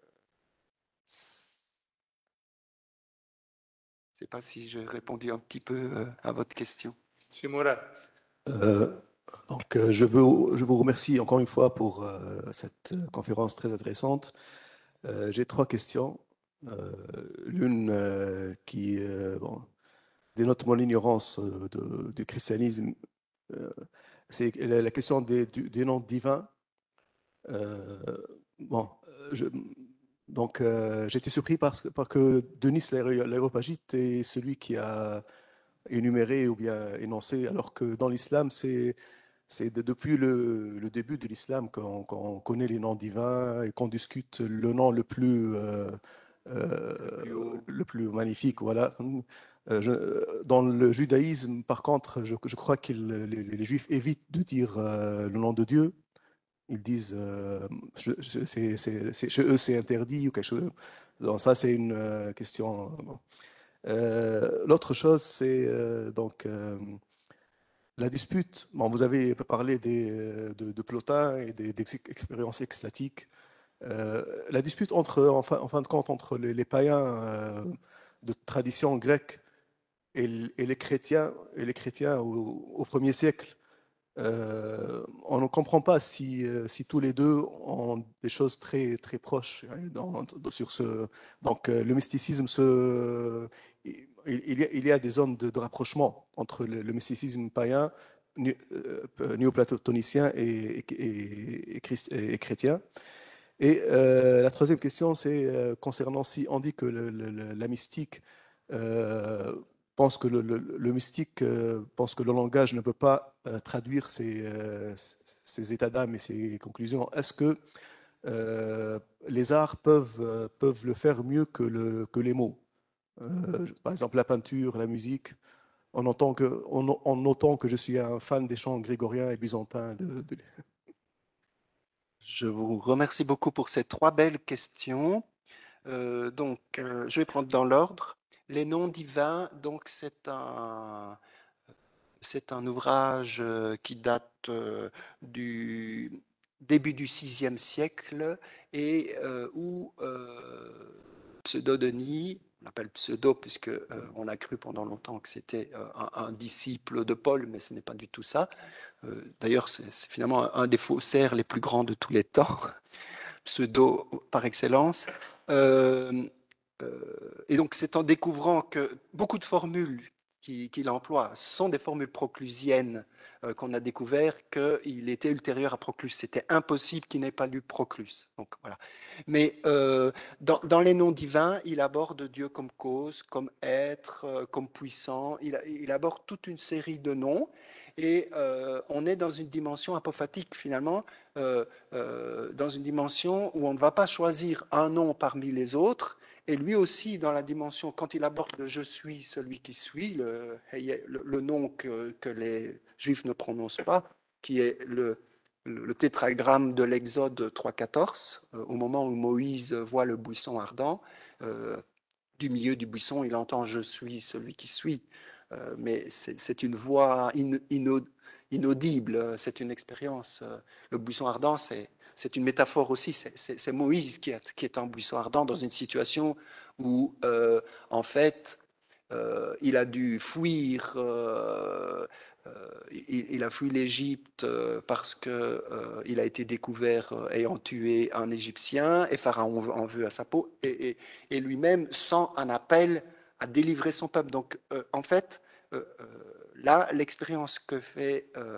je ne sais pas si j'ai répondu un petit peu euh, à votre question. Monsieur Mourad. Euh, donc, euh, je, veux, je vous remercie encore une fois pour euh, cette conférence très intéressante. Euh, j'ai trois questions. Euh, l'une euh, qui euh, bon, dénote mon ignorance de, du christianisme. Euh, c'est la, la question des, du, des noms divins. Euh, bon, je, donc euh, j'ai été surpris parce, parce que Denis l'Aréopagite est celui qui a énuméré ou bien énoncé, alors que dans l'islam, c'est c'est de, depuis le, le début de l'islam qu'on qu'on connaît les noms divins et qu'on discute le nom le plus, euh, euh, le, plus le plus magnifique. Voilà. Euh, je- dans le judaïsme, par contre, je, je crois que les, les Juifs évitent de dire euh, le nom de Dieu. Ils disent, euh, je- je- c'est- c'est- c'est- chez eux, c'est interdit ou quelque chose. Donc ça, c'est une euh, question. Bon. Euh, l'autre chose, c'est euh, donc euh, la dispute. Bon, vous avez parlé des, euh, de, de Plotin et des, des expériences extatiques. Euh, la dispute entre, en fin, en fin de compte, entre les, les païens euh, de tradition grecque et, l- et les chrétiens, et les chrétiens au, au premier siècle. Euh, on ne comprend pas si, euh, si tous les deux ont des choses très, très proches hein, dans- dans- sur ce. Donc, euh, le mysticisme, se, il, il y a, il y a des zones de, de rapprochement entre le, le mysticisme païen, né- euh, néoplatonicien et, et, et, christ- et chrétien. Et euh, la troisième question, c'est euh, concernant si on dit que le- le- le- la mystique euh, pense que le, le- le mystique euh, pense que le langage ne peut pas euh, traduire ses, euh, ses états d'âme et ses conclusions. Est-ce que euh, les arts peuvent, euh, peuvent le faire mieux que, le, que les mots? Euh, par exemple, la peinture, la musique. En notant que, en, en notant que je suis un fan des chants grégoriens et byzantins de, de- Je vous remercie beaucoup pour ces trois belles questions. Euh, donc, euh, je vais prendre dans l'ordre. Les noms divins, donc c'est un, c'est un ouvrage euh, qui date euh, du début du sixième siècle et euh, où euh, Pseudo-Denis, on l'appelle pseudo puisque euh, on a cru pendant longtemps que c'était euh, un, un disciple de Paul, mais ce n'est pas du tout ça. Euh, D'ailleurs, c'est c'est finalement un, un des faussaires les plus grands de tous les temps, pseudo par excellence. Euh, euh, et donc, c'est en découvrant que beaucoup de formules qu'il qu'il emploie sont des formules proclusiennes euh, qu'on a découvert qu'il était ultérieur à Proclus. C'était impossible qu'il n'ait pas lu Proclus. Donc, voilà. Mais euh, dans, dans les noms divins, il aborde Dieu comme cause, comme être, euh, comme puissant. Il, il aborde toute une série de noms. Et euh, on est dans une dimension apophatique, finalement, euh, euh, dans une dimension où on ne va pas choisir un nom parmi les autres. Et lui aussi, dans la dimension, quand il aborde le je suis, celui qui suit, le, le, le nom que, que les Juifs ne prononcent pas, qui est le, le tétragramme de l'Exode trois quatorze, euh, au moment où Moïse voit le buisson ardent, euh, du milieu du buisson, il entend je suis celui qui suit. Euh, mais c'est une voix in, in, inaudible, c'est une expérience. Le buisson ardent, c'est une métaphore aussi. C'est Moïse qui est, qui est en buisson ardent dans une situation où, euh, en fait, euh, il a dû fuir. Euh, euh, il, il, a fui l'Égypte euh, parce qu'il euh, a été découvert euh, ayant tué un Égyptien et Pharaon en veut à sa peau et, et, et lui-même sent un appel à délivrer son peuple. Donc, euh, en fait, euh, euh, là, l'expérience que fait, euh,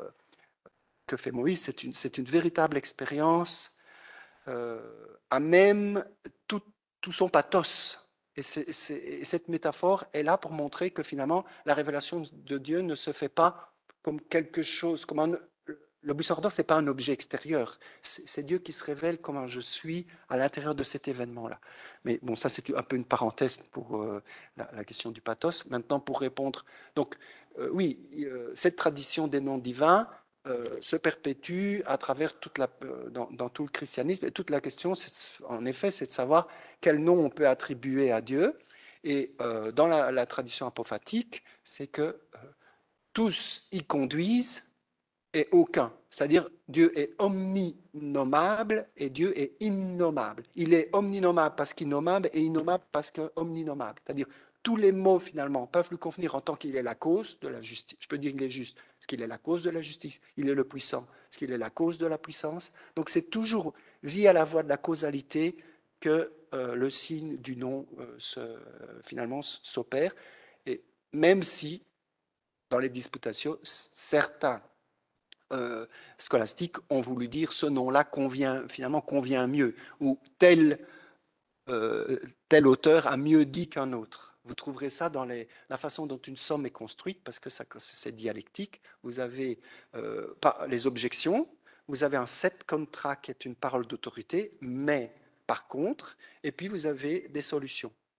que fait Moïse, c'est une, c'est une véritable expérience euh, à même tout, tout son pathos. Et, c'est, c'est, et cette métaphore est là pour montrer que finalement, la révélation de Dieu ne se fait pas comme quelque chose, comme un, le buisson ardent, ce n'est pas un objet extérieur. C'est Dieu qui se révèle comme un je suis à l'intérieur de cet événement-là. Mais bon, ça, c'est un peu une parenthèse pour euh, la, la question du pathos. Maintenant, pour répondre. Donc, euh, oui, euh, cette tradition des noms divins euh, se perpétue à travers toute la, euh, dans, dans tout le christianisme. Et toute la question, en effet, c'est de savoir quel nom on peut attribuer à Dieu. Et euh, dans la, la tradition apophatique, c'est que euh, tous y conduisent et aucun. C'est-à-dire, Dieu est omninommable et Dieu est innommable. Il est omninommable parce qu'innommable et innommable parce qu'omninommable. C'est-à-dire, tous les mots, finalement, peuvent lui convenir en tant qu'il est la cause de la justice. Je peux dire qu'il est juste, parce qu'il est la cause de la justice. Il est le puissant, parce qu'il est la cause de la puissance. Donc, c'est toujours via la voie de la causalité que euh, le signe du nom, euh, se, finalement, s'opère. Et même si, dans les disputations, certains Euh, scolastiques ont voulu dire ce nom-là convient finalement convient mieux ou tel euh, tel auteur a mieux dit qu'un autre. Vous trouverez ça dans les, la façon dont une somme est construite parce que c'est dialectique. Vous avez euh, pas, les objections, vous avez un set contra qui est une parole d'autorité, mais par contre, et puis vous avez des solutions.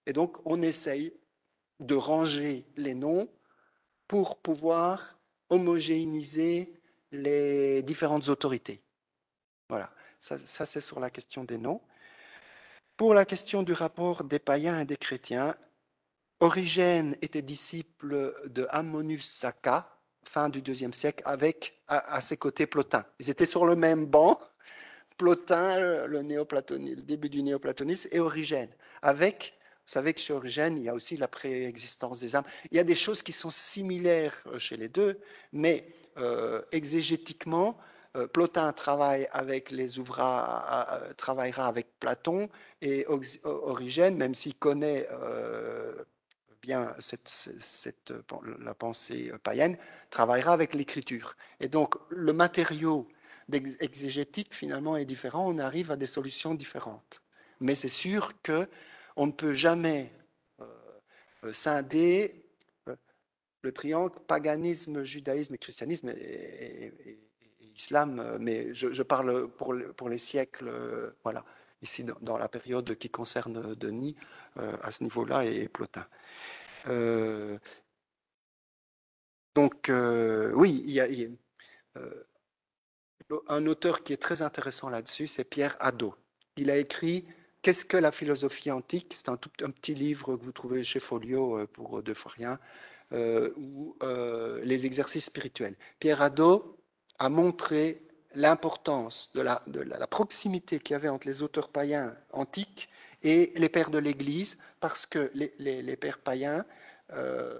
Et donc, on essaye de ranger les noms pour pouvoir homogénéiser les différentes autorités. Voilà, ça, ça c'est sur la question des noms. Pour la question du rapport des païens et des chrétiens, Origène était disciple de Ammonius Saccas, fin du deuxième siècle, avec à, à ses côtés Plotin. Ils étaient sur le même banc, Plotin, le, néoplatonisme, le début du néoplatonisme, et Origène. Avec, vous savez que chez Origène, il y a aussi la préexistence des âmes. Il y a des choses qui sont similaires chez les deux, mais euh, exégétiquement, euh, Plotin travaille avec les ouvrages, euh, travaillera avec Platon, et Origène, même s'il connaît euh, bien cette, cette, la pensée païenne, travaillera avec l'écriture. Et donc, le matériau exégétique, finalement, est différent. On arrive à des solutions différentes. Mais c'est sûr qu'on ne peut jamais euh, scinder euh, le triangle paganisme, judaïsme et christianisme et, et, et, et islam. Mais je, je parle pour, pour les siècles, euh, voilà, ici dans, dans la période qui concerne Denis, euh, à ce niveau-là, et, et Plotin. Euh, donc, euh, oui, il y a, il y a euh, un auteur qui est très intéressant là-dessus, c'est Pierre Hadot. Il a écrit « Qu'est-ce que la philosophie antique ?» C'est un, tout, un petit livre que vous trouvez chez Folio pour deux fois rien, euh, ou euh, les exercices spirituels. Pierre Hadot a montré l'importance de la, de la, la proximité qu'il y avait entre les auteurs païens antiques et les pères de l'Église, parce que les, les, les pères païens euh,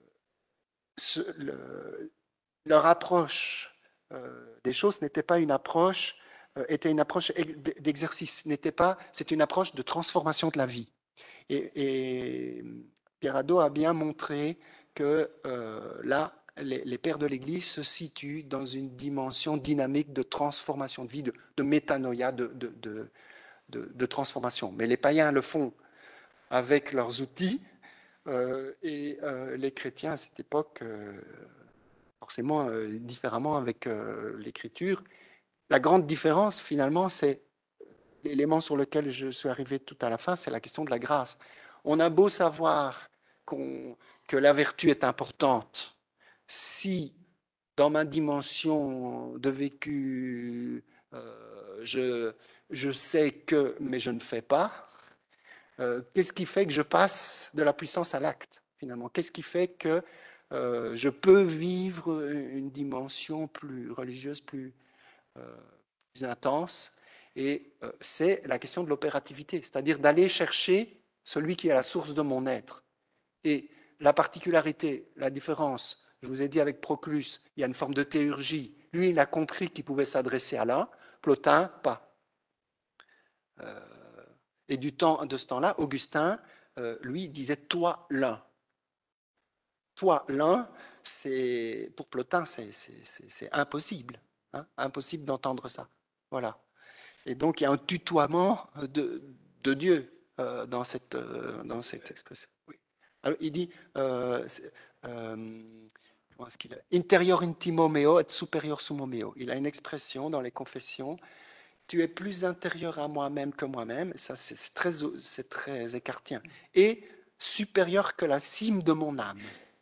Ce, le, leur approche euh, des choses n'était pas une approche, euh, était une approche d'exercice, n'était pas, c'est une approche de transformation de la vie. Et, et Pierre Hadot a bien montré que euh, là, les, les pères de l'Église se situent dans une dimension dynamique de transformation de vie, de, de métanoïa, de, de, de, de, de transformation. Mais les païens le font avec leurs outils, euh, et euh, les chrétiens à cette époque, euh, forcément euh, différemment avec euh, l'écriture. La grande différence, finalement, c'est l'élément sur lequel je suis arrivé tout à la fin, c'est la question de la grâce. On a beau savoir qu'on, que la vertu est importante, si dans ma dimension de vécu, euh, je, je sais que, mais je ne fais pas, euh, qu'est-ce qui fait que je passe de la puissance à l'acte, finalement? Qu'est-ce qui fait que euh, je peux vivre une dimension plus religieuse, plus, euh, plus intense? Et euh, c'est la question de l'opérativité, c'est-à-dire d'aller chercher celui qui est la source de mon être. Et la particularité, la différence, je vous ai dit avec Proclus, il y a une forme de théurgie. Lui, il a compris qu'il pouvait s'adresser à l'un, Plotin, pas. Euh, et du temps, de ce temps-là, Augustin, euh, lui, disait « toi l'un ». Toi l'un, c'est, pour Plotin, c'est, c'est, c'est, c'est impossible. Hein, impossible d'entendre ça. Voilà. Et donc, il y a un tutoiement de, de Dieu euh, dans, cette, euh, dans cette expression. Oui. Alors, il dit euh, euh, comment est-ce qu'il a interior intimo meo et superior sumo meo. Il a une expression dans les confessions. Tu es plus intérieur à moi-même que moi-même. Ça, c'est, c'est, très, c'est très écartien. Et supérieur que la cime de mon âme.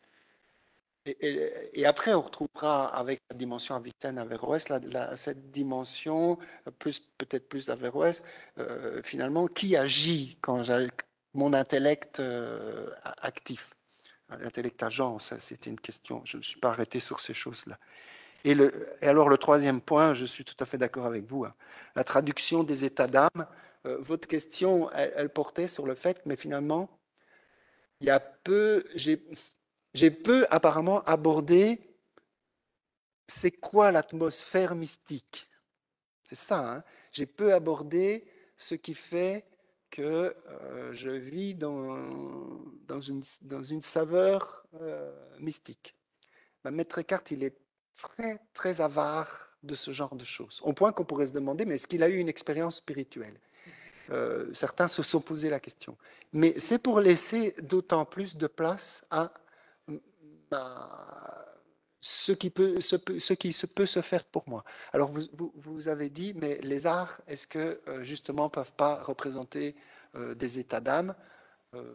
Et, et, et après, on retrouvera avec la dimension Avicenne Averroès, la, la, cette dimension, plus, peut-être plus d'Averroès, euh, finalement, qui agit quand j'ai mon intellect euh, actif. L'intellect agent, ça, c'était une question. Je ne me suis pas arrêté sur ces choses-là. Et, le, et alors, le troisième point, je suis tout à fait d'accord avec vous, hein, la traduction des états d'âme. Euh, votre question, elle, elle portait sur le fait, mais finalement, il y a peu, j'ai, j'ai peu apparemment abordé c'est quoi l'atmosphère mystique. C'est ça, hein. J'ai peu abordé ce qui fait que euh, je vis dans, dans, une, dans une saveur euh, mystique. Ben, Maître Eckhart, il est très, très avare de ce genre de choses. Au point qu'on pourrait se demander, mais est-ce qu'il a eu une expérience spirituelle? euh, Certains se sont posé la question. Mais c'est pour laisser d'autant plus de place à ma, ce qui, peut, ce, ce qui se peut se faire pour moi. Alors, vous, vous, vous avez dit, mais les arts, est-ce que, euh, justement, ne peuvent pas représenter euh, des états d'âme? euh,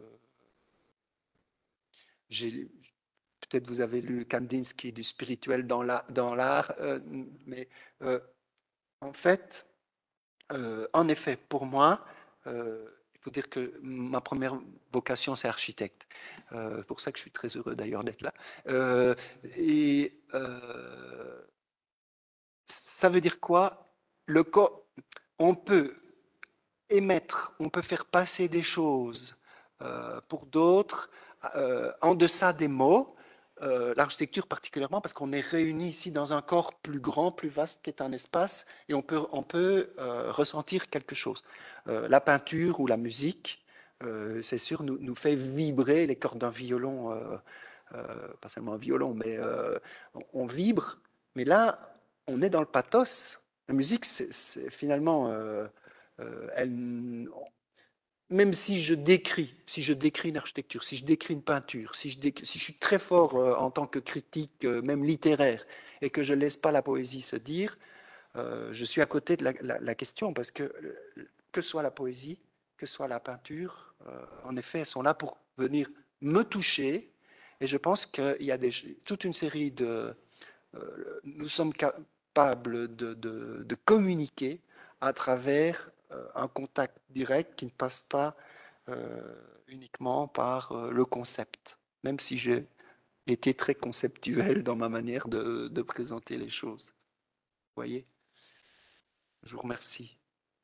j'ai peut-être vous avez lu Kandinsky du spirituel dans l'art, dans l'art euh, mais euh, en fait, euh, en effet, pour moi, euh, il faut dire que ma première vocation, c'est architecte. Euh, pour ça que je suis très heureux d'ailleurs d'être là. Euh, et euh, ça veut dire quoi? Le co- on peut émettre, on peut faire passer des choses euh, pour d'autres euh, en deçà des mots. Euh, l'architecture particulièrement parce qu'on est réunis ici dans un corps plus grand, plus vaste qu'est un espace et on peut, on peut euh, ressentir quelque chose. Euh, la peinture ou la musique, euh, c'est sûr, nous, nous fait vibrer les cordes d'un violon, euh, euh, pas seulement un violon, mais euh, on, on vibre. Mais là, on est dans le pathos. La musique, c'est, c'est finalement... Euh, euh, elle, même si je décris, si je décris une architecture, si je décris une peinture, si je, décris, si je suis très fort euh, en tant que critique, euh, même littéraire, et que je ne laisse pas la poésie se dire, euh, je suis à côté de la, la, la question, parce que euh, que soit la poésie, que soit la peinture, euh, en effet, elles sont là pour venir me toucher, et je pense qu'il y a des, toute une série de... Euh, nous sommes capables de, de, de communiquer à travers euh, un contact direct qui ne passe pas euh, uniquement par euh, le concept, même si j'ai été très conceptuel dans ma manière de, de présenter les choses. Vous voyez? Je vous remercie.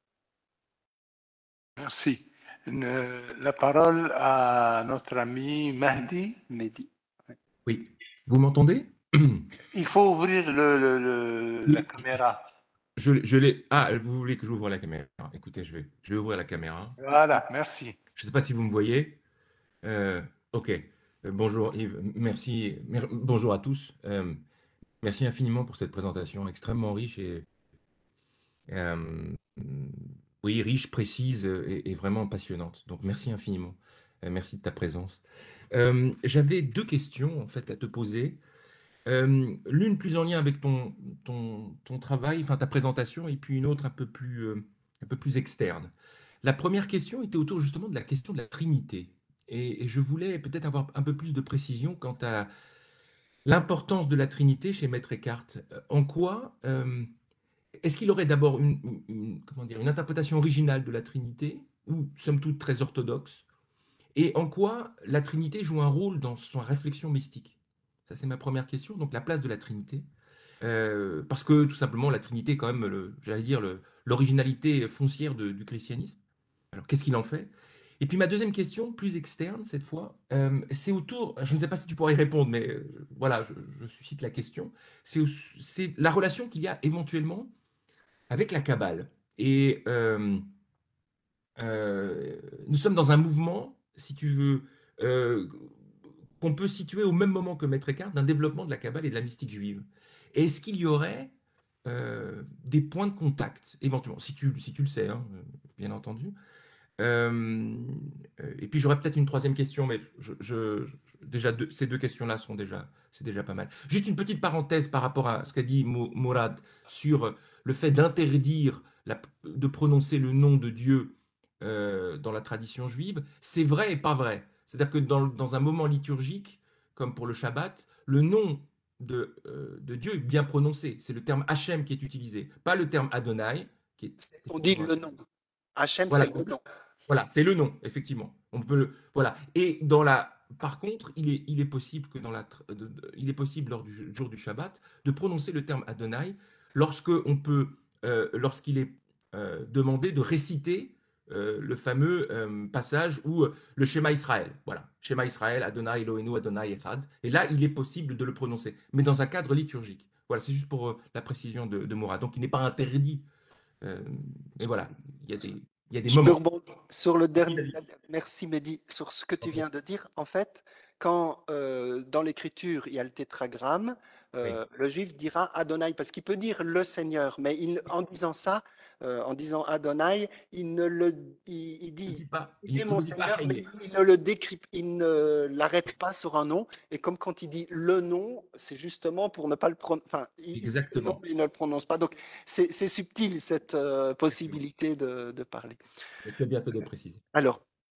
Merci. Ne- la parole à notre ami Mahdi. Mehdi. Oui. Vous m'entendez? Il faut ouvrir le, le- le- la Oui. caméra. Je, je l'ai. Ah, vous voulez que j'ouvre la caméra? Écoutez, je vais, je vais ouvrir la caméra. Voilà, merci. Je ne sais pas si vous me voyez. Euh, ok. Euh, bonjour Yves. Merci. Mer- bonjour à tous. Euh, merci infiniment pour cette présentation extrêmement riche et euh, oui, riche, précise et, et vraiment passionnante. Donc merci infiniment. Euh, merci de ta présence. Euh, j'avais deux questions en fait à te poser. Euh, l'une plus en lien avec ton, ton, ton travail, enfin ta présentation, et puis une autre un peu plus, euh, un peu plus externe. La première question était autour justement de la question de la Trinité. Et, et je voulais peut-être avoir un peu plus de précision quant à l'importance de la Trinité chez Maître Eckhart. Euh, En quoi euh, est-ce qu'il aurait d'abord une, une- une- comment dire, une interprétation originale de la Trinité, ou somme toute très orthodoxe, et en quoi la Trinité joue un rôle dans sa réflexion mystique? Ça, c'est ma première question. Donc, la place de la Trinité. Euh, parce que, tout simplement, la Trinité est quand même, le- j'allais dire, le- l'originalité foncière de- du christianisme. Alors, qu'est-ce qu'il en fait? Et puis, ma deuxième question, plus externe cette fois, euh, c'est autour, je ne sais pas si tu pourrais y répondre, mais euh, voilà, je, je suscite la question. C'est au- c'est la relation qu'il y a éventuellement avec la Kabbale. Et euh, euh, nous sommes dans un mouvement, si tu veux, euh, qu'on peut situer au même moment que Maître Eckhart, d'un développement de la Kabbale et de la mystique juive. Et est-ce qu'il y aurait euh, des points de contact, éventuellement, si tu, si tu le sais, hein, bien entendu. Euh, et puis j'aurais peut-être une troisième question, mais je, je- je- déjà deux- ces deux questions-là sont déjà, c'est déjà pas mal. Juste une petite parenthèse par rapport à ce qu'a dit Mo- Mourad sur le fait d'interdire la- de prononcer le nom de Dieu euh, dans la tradition juive. C'est vrai et pas vrai. C'est-à-dire que dans, dans un moment liturgique, comme pour le Shabbat, le nom de, euh, de Dieu est bien prononcé. C'est le terme Hachem qui est utilisé, pas le terme Adonai, qui est On dit effectivement... le nom. Hachem, Voilà, c'est le nom. voilà, c'est le nom, effectivement. On peut le, voilà. Et dans la, par contre, il est, il est possible que dans la, tr- de- de- il est possible lors du jour du Shabbat de prononcer le terme Adonai lorsque on peut, euh, lorsqu'il est euh, demandé de réciter euh, le fameux euh, passage où euh, le Shema Israël, voilà, Shema Israël, Adonai Eloheinu, Adonai Echad. Et là, il est possible de le prononcer, mais dans un cadre liturgique. Voilà, c'est juste pour euh, la précision de, de Mourad. Donc, il n'est pas interdit. euh, mais voilà, il y a des, il y a des Je peux moments. rebondir sur le Vas-y, dernier. vas-y. Merci Mehdi, sur ce que tu Ok. viens de dire. En fait, quand euh, dans l'écriture il y a le tétragramme, Oui. euh, le juif dira Adonai parce qu'il peut dire le Seigneur, mais il- en disant ça, euh, en disant Adonai, il ne le, il, il Il ne dit dit pas, il est il, il mon ne dit pas Seigneur, mais Haïe. il ne le décrit, il ne l'arrête pas sur un nom. Et comme quand il dit le nom, c'est justement pour ne pas le prononcer. Enfin, il, il dit le nom, Exactement. mais il ne le prononce pas. Donc c'est c'est subtil cette euh, Exactement. possibilité de, de parler. Mais tu as bien fait de le préciser. Alors,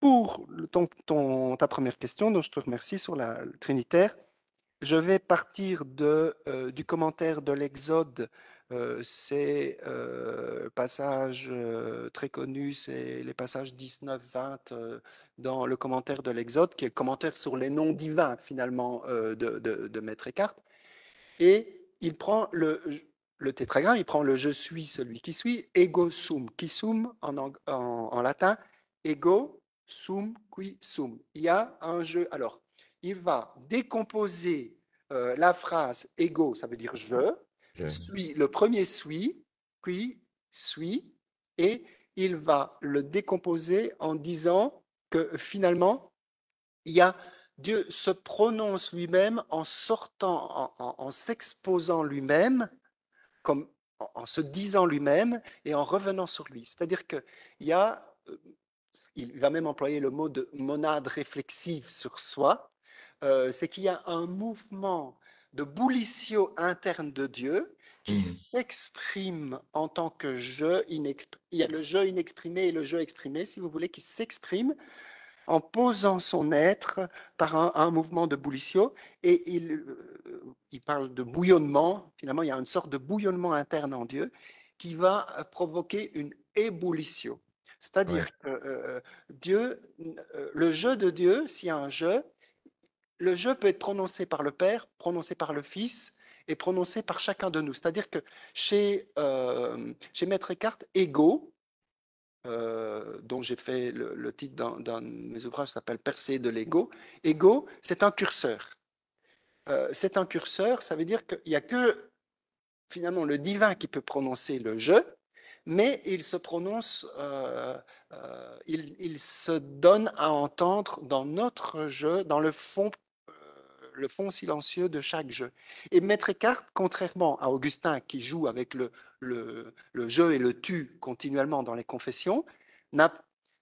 pour le- ton, ton- ta première question, dont je te remercie sur la le Trinitaire, je vais partir de, euh, du commentaire de l'Exode. Euh, c'est euh, le passage euh, très connu, c'est les passages dix-neuf vingt euh, dans le commentaire de l'Exode, qui est le commentaire sur les noms divins, finalement, euh, de, de, de Maître Eckhart. Et il prend le, le tétragramme, il prend le je suis, celui qui suit, ego sum, qui sum en, en, en latin, ego sum qui sum. Il y a un jeu. Alors, il va décomposer euh, la phrase ego, ça veut dire je, Je- suis, le premier suis, qui suis, et il va le décomposer en disant que finalement, il y a Dieu se prononce lui-même en sortant, en, en- en s'exposant lui-même, comme en, en se disant lui-même et en revenant sur lui. C'est-à-dire qu'il y a, euh, il va même employer le mot de monade réflexive sur soi, euh, c'est qu'il y a un mouvement de boulissio interne de Dieu qui Hmm. s'exprime en tant que je, inexp- il y a le je inexprimé et le je exprimé, si vous voulez, qui s'exprime en posant son être par un, un mouvement de boulissio, et il, euh, il parle de bouillonnement, finalement il y a une sorte de bouillonnement interne en Dieu qui va provoquer une ébullition. C'est-à-dire Ouais. que euh, Dieu, euh, le jeu de Dieu, s'il y a un jeu, le jeu peut être prononcé par le Père, prononcé par le Fils et prononcé par chacun de nous. C'est-à-dire que chez, euh, chez Maître Eckhart, ego, euh, dont j'ai fait le, le titre d'un d'un de mes ouvrages, s'appelle Percée de l'ego. Ego, c'est un curseur. Euh, c'est un curseur, ça veut dire qu'il n'y a que finalement le divin qui peut prononcer le je, mais il se prononce, euh, euh, il, il se donne à entendre dans notre je, dans le fond, euh, le fond silencieux de chaque jeu. Et Maître Eckhart, contrairement à Augustin qui joue avec le, le, le je et le tu continuellement dans les confessions, n'a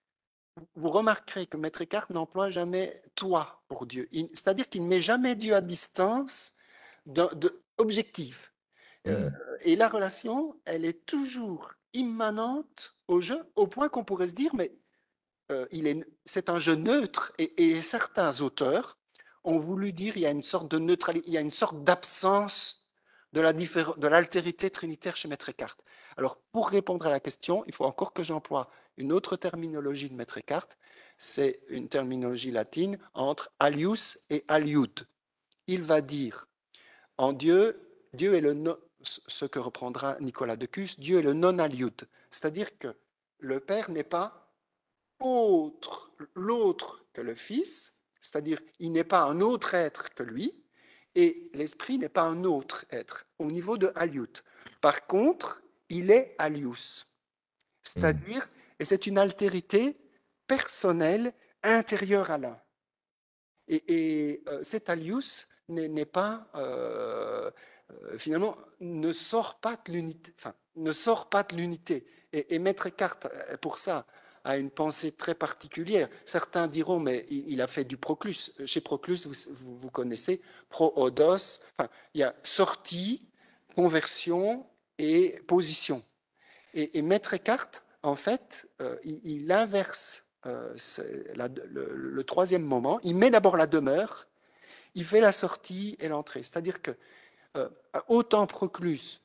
vous remarquerez que Maître Eckhart n'emploie jamais toi pour Dieu. Il- C'est-à-dire qu'il ne met jamais Dieu à distance de, de- objective. Euh, Hmm. et la relation, elle est toujours immanente au jeu, au point qu'on pourrait se dire, mais euh, il est, c'est un jeu neutre. Et, et certains auteurs ont voulu dire il y a une sorte de neutralité, il y a une sorte d'absence de, la diffé- de l'altérité trinitaire chez Maître Eckhart. Alors, pour répondre à la question, il faut encore que j'emploie une autre terminologie de Maître Eckhart. C'est une terminologie latine entre alius et aliud. Il va dire en Dieu, Dieu est le non, ce que reprendra Nicolas de Cus, Dieu est le non-aliud. C'est-à-dire que le Père n'est pas autre, l'autre que le Fils, c'est-à-dire il n'est pas un autre être que lui, et l'Esprit n'est pas un autre être au niveau de aliut. Par contre, il est alius, Hmm. c'est-à-dire, et c'est une altérité personnelle intérieure à l'un. Et, et euh, cet alius n'est, n'est pas, euh, euh, finalement, ne sort pas de l'unité. Enfin, ne sort pas de l'unité. Et, et Maître Eckhart, euh, pour ça, a une pensée très particulière. Certains diront, mais il, il a fait du Proclus. Chez Proclus, vous, vous, vous connaissez, pro-odos, enfin, il y a sortie, conversion et position. Et, et Maître Eckhart, en fait, euh, il, il inverse euh, la, le, le troisième moment. Il met d'abord la demeure, il fait la sortie et l'entrée. C'est-à-dire que euh, autant Proclus,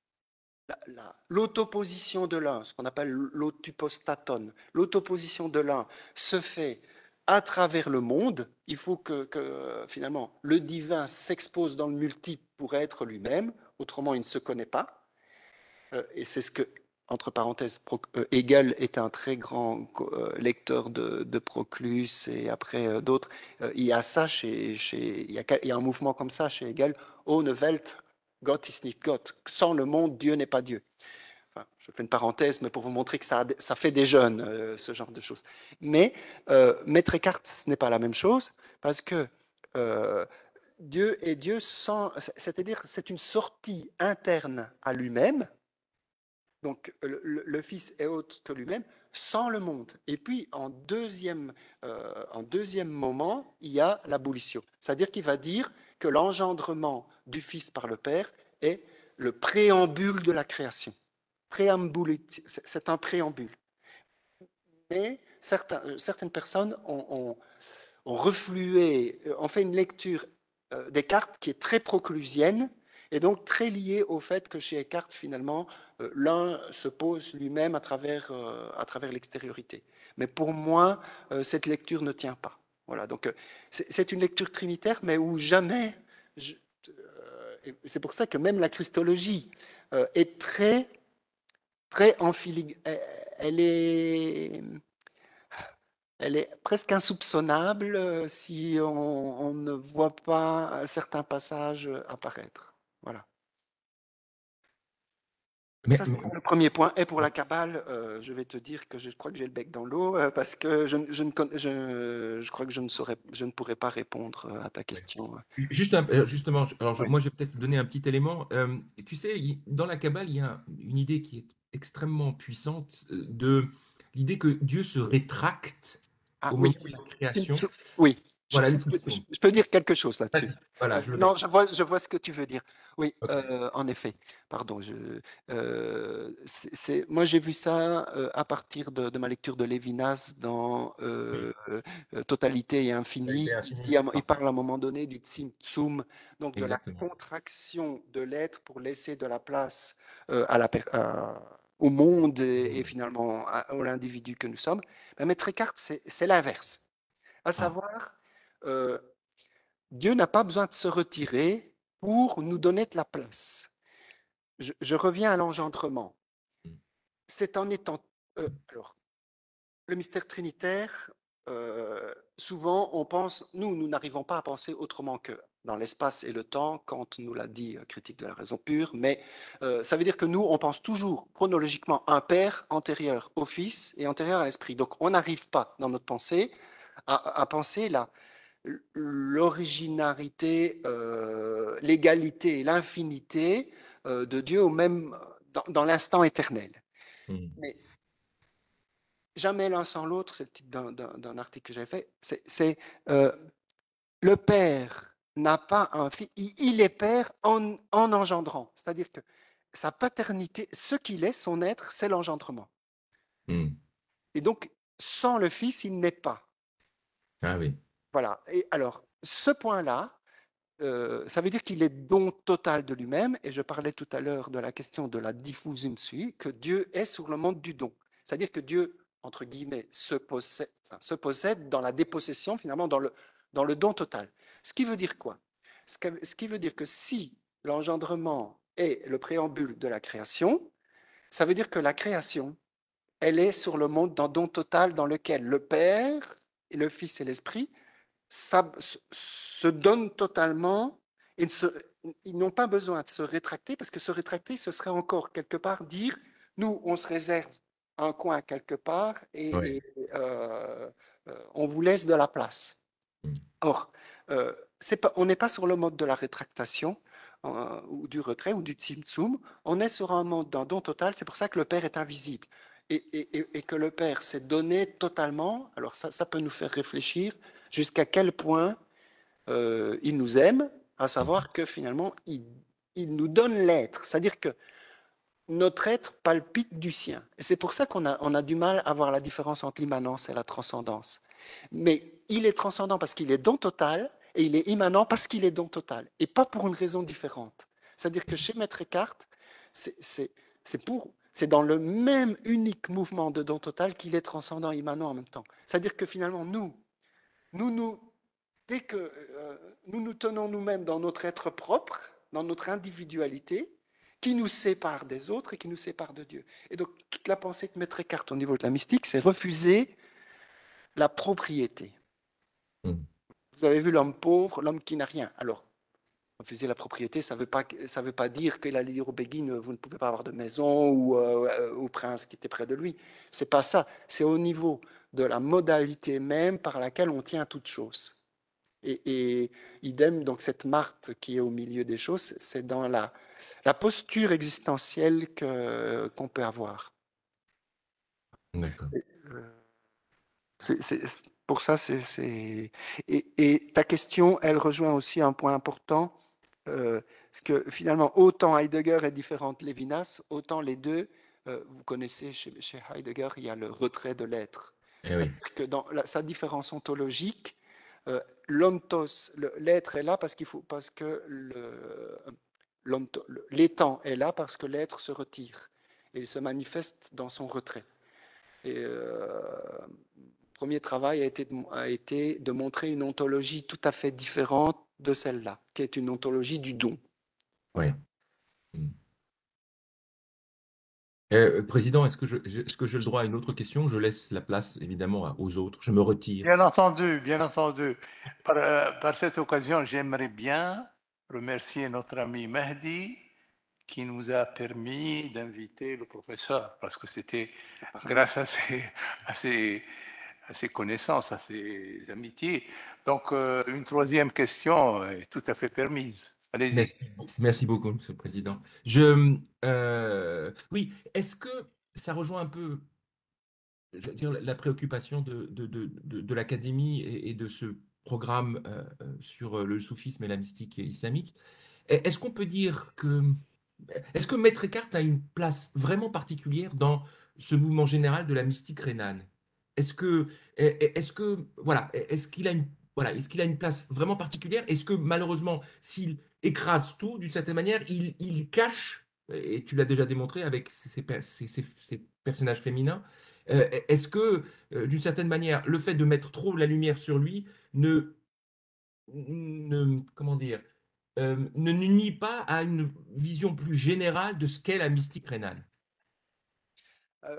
l'autoposition de l'un, ce qu'on appelle l'autopostaton, l'autoposition de l'un se fait à travers le monde. Il faut que, que finalement le divin s'expose dans le multiple pour être lui-même, autrement il ne se connaît pas. Euh, et c'est ce que, entre parenthèses, euh, Hegel était un très grand euh, lecteur de, de Proclus et après euh, d'autres. Euh, il y a ça chez, chez il, y a, il y a un mouvement comme ça chez Hegel. Ohne Welt, Gott ist nicht Gott. Sans le monde, Dieu n'est pas Dieu. Enfin, je fais une parenthèse, mais pour vous montrer que ça, ça fait des jeunes, euh, ce genre de choses. Mais euh, Maître Eckhart, ce n'est pas la même chose, parce que euh, Dieu est Dieu sans, c'est-à-dire c'est une sortie interne à lui-même. Donc le, le, le Fils est autre que lui-même, sans le monde. Et puis en deuxième, euh, en deuxième moment, il y a l'abolition. C'est-à-dire qu'il va dire que l'engendrement du Fils par le Père est le préambule de la création. C'est un préambule. Mais certains, euh, certaines personnes ont, ont- ont reflué, euh, ont fait une lecture euh, des cartes qui est très proclusienne et donc très liée au fait que chez Eckhart, finalement, euh, l'un se pose lui-même à travers, euh, à travers l'extériorité. Mais pour moi, euh, cette lecture ne tient pas. Voilà, donc euh, c'est c'est une lecture trinitaire, mais où jamais, je- euh, et c'est pour ça que même la christologie euh, est très, très amphiligue. Elle, elle est, elle est presque insoupçonnable euh, si on, on ne voit pas certains passages apparaître. Voilà. Mais, Ça, c'est mais- pour le premier point. Et pour la Kabbale, euh, je vais te dire que je crois que j'ai le bec dans l'eau euh, parce que je, je, ne conna- je, je crois que je ne saurais, je ne pourrais pas répondre euh, à ta ouais. question. Juste un- euh, justement, je- alors je- Ouais. moi, je vais peut-être donner un petit élément. Euh, tu sais, il- dans la Kabbale, il y a une idée qui est extrêmement puissante euh, de l'idée que Dieu se rétracte Ah au oui, moment de la création. Tzimtzum. Oui, je, Voilà, le je peux Tzimtzum. je peux dire quelque chose là-dessus. Vas-y, voilà, Euh, je veux bien. non, je vois, je vois ce que tu veux dire. Oui, Ok. euh, en effet. Pardon. Je, euh, c'est, c'est- moi, j'ai vu ça euh, à partir de, de ma lecture de Lévinas dans Oui, euh, euh, Totalité et Infini. qualité Il, infinie. dit à- il Parfait. parle à un moment donné du Tzimtzum, donc de la Exactement. contraction de l'être pour laisser de la place euh, à la, per- à- au monde et, et Monde. finalement à, à l'individu que nous sommes. Mais Maître Eckhart, c'est c'est l'inverse. À Ah, savoir, euh, Dieu n'a pas besoin de se retirer pour nous donner de la place. Je, je reviens à l'engendrement. mm, C'est en étant... euh, alors, le mystère trinitaire, euh, souvent on pense, nous, nous n'arrivons pas à penser autrement que dans l'espace et le temps, Kant nous l'a dit, euh, critique de la raison pure, mais euh, ça veut dire que nous, on pense toujours chronologiquement un Père antérieur au Fils et antérieur à l'Esprit. Donc on n'arrive pas dans notre pensée à, à penser la, l'originarité, euh, l'égalité, l'infinité euh, de Dieu au même, dans, dans l'instant éternel. mm, Mais jamais l'un sans l'autre, c'est le titre d'un, d'un, d'un article que j'ai fait, c'est, c'est euh, le Père n'a pas un fils, il, il est Père en, en engendrant. C'est-à-dire que sa paternité, ce qu'il est, son être, c'est l'engendrement. mm. Et donc, sans le Fils, il n'est pas. Ah oui. Voilà. Et alors, ce point-là, Euh, ça veut dire qu'il est don total de lui-même, et je parlais tout à l'heure de la question de la diffusion sui, que Dieu est sur le monde du don. C'est-à-dire que Dieu, entre guillemets, se possède, enfin, se possède dans la dépossession, finalement, dans le, dans le don total. Ce qui veut dire quoi? ce, que, ce qui veut dire que si l'engendrement est le préambule de la création, ça veut dire que la création, elle est sur le monde d'un don total dans lequel le Père, et le Fils et l'Esprit ça, se donnent totalement, ils, se, ils n'ont pas besoin de se rétracter, parce que se rétracter, ce serait encore quelque part dire, nous, on se réserve un coin quelque part et, Ouais. et euh, euh, on vous laisse de la place. Mm. Or, euh, c'est pas, on n'est pas sur le mode de la rétractation euh, ou du retrait ou du tzimtzum, on est sur un mode d'un don total, c'est pour ça que le Père est invisible. Et, et, et que le Père s'est donné totalement, alors ça, ça peut nous faire réfléchir jusqu'à quel point euh, il nous aime, à savoir que finalement, il, il nous donne l'être. C'est-à-dire que notre être palpite du sien. Et c'est pour ça qu'on a, on a du mal à voir la différence entre l'immanence et la transcendance. Mais il est transcendant parce qu'il est don total, et il est immanent parce qu'il est don total, et pas pour une raison différente. C'est-à-dire que chez Maître Eckhart, c'est, c'est, c'est pour... C'est dans le même unique mouvement de don total qu'il est transcendant et immanent en même temps. C'est-à-dire que finalement, nous, nous, nous dès que euh, nous nous tenons nous-mêmes dans notre être propre, dans notre individualité, qui nous sépare des autres et qui nous sépare de Dieu. Et donc, toute la pensée de Maître Eckhart au niveau de la mystique, c'est refuser la propriété. Mm. Vous avez vu l'homme pauvre, l'homme qui n'a rien. Alors, refuser la propriété, ça ne veut, pas, ça veut pas dire qu'il allait dire au Béguine, vous ne pouvez pas avoir de maison, ou euh, au prince qui était près de lui. C'est pas ça. C'est au niveau de la modalité même par laquelle on tient toute chose. Et, et idem, donc cette Marthe qui est au milieu des choses, c'est dans la, la posture existentielle que, qu'on peut avoir. D'accord. C'est, c'est, pour ça, c'est... c'est... Et, et ta question, elle rejoint aussi un point important, euh, parce que finalement, autant Heidegger est différent de Lévinas, autant les deux, euh, vous connaissez chez, chez Heidegger, il y a le retrait de l'être. Eh C'est-à-dire oui. que dans la- sa différence ontologique, euh, l'ontos, le- l'être est là parce qu'il faut, parce que le, l'onto- le- l'étant est là parce que l'être se retire et il se manifeste dans son retrait. Et euh, le premier travail a été, de, a été de montrer une ontologie tout à fait différente de celle-là, qui est une ontologie du don. Oui. Mm. Euh, Président, est-ce que je, je- est-ce que j'ai le droit à une autre question? Je laisse la place, évidemment, à- aux autres. Je me retire. Bien entendu, bien entendu. Par, euh, par cette occasion, j'aimerais bien remercier notre ami Mehdi qui nous a permis d'inviter le professeur, parce que c'était grâce à ses, à, ses, à ses connaissances, à ses amitiés. Donc, euh, une troisième question est tout à fait permise. Allez-y. Merci, merci beaucoup, Monsieur le Président. Je, euh, oui, est-ce que ça rejoint un peu, je veux dire, la préoccupation de, de, de, de, de l'Académie et, et de ce programme euh, euh, sur le soufisme et la mystique islamique? Est-ce qu'on peut dire que, est-ce que Maître Eckhart a une place vraiment particulière dans ce mouvement général de la mystique rhénane? Est-ce que, est-ce que, voilà, est-ce qu'il a une, voilà, est-ce qu'il a une place vraiment particulière? Est-ce que malheureusement, s'il écrase tout d'une certaine manière, il, il cache, et tu l'as déjà démontré avec ces, ces- ces- ces- ces personnages féminins, euh, est-ce que, euh, d'une certaine manière, le fait de mettre trop la lumière sur lui ne, ne, comment dire, euh, ne nuit pas à une vision plus générale de ce qu'est la mystique rénale? Euh,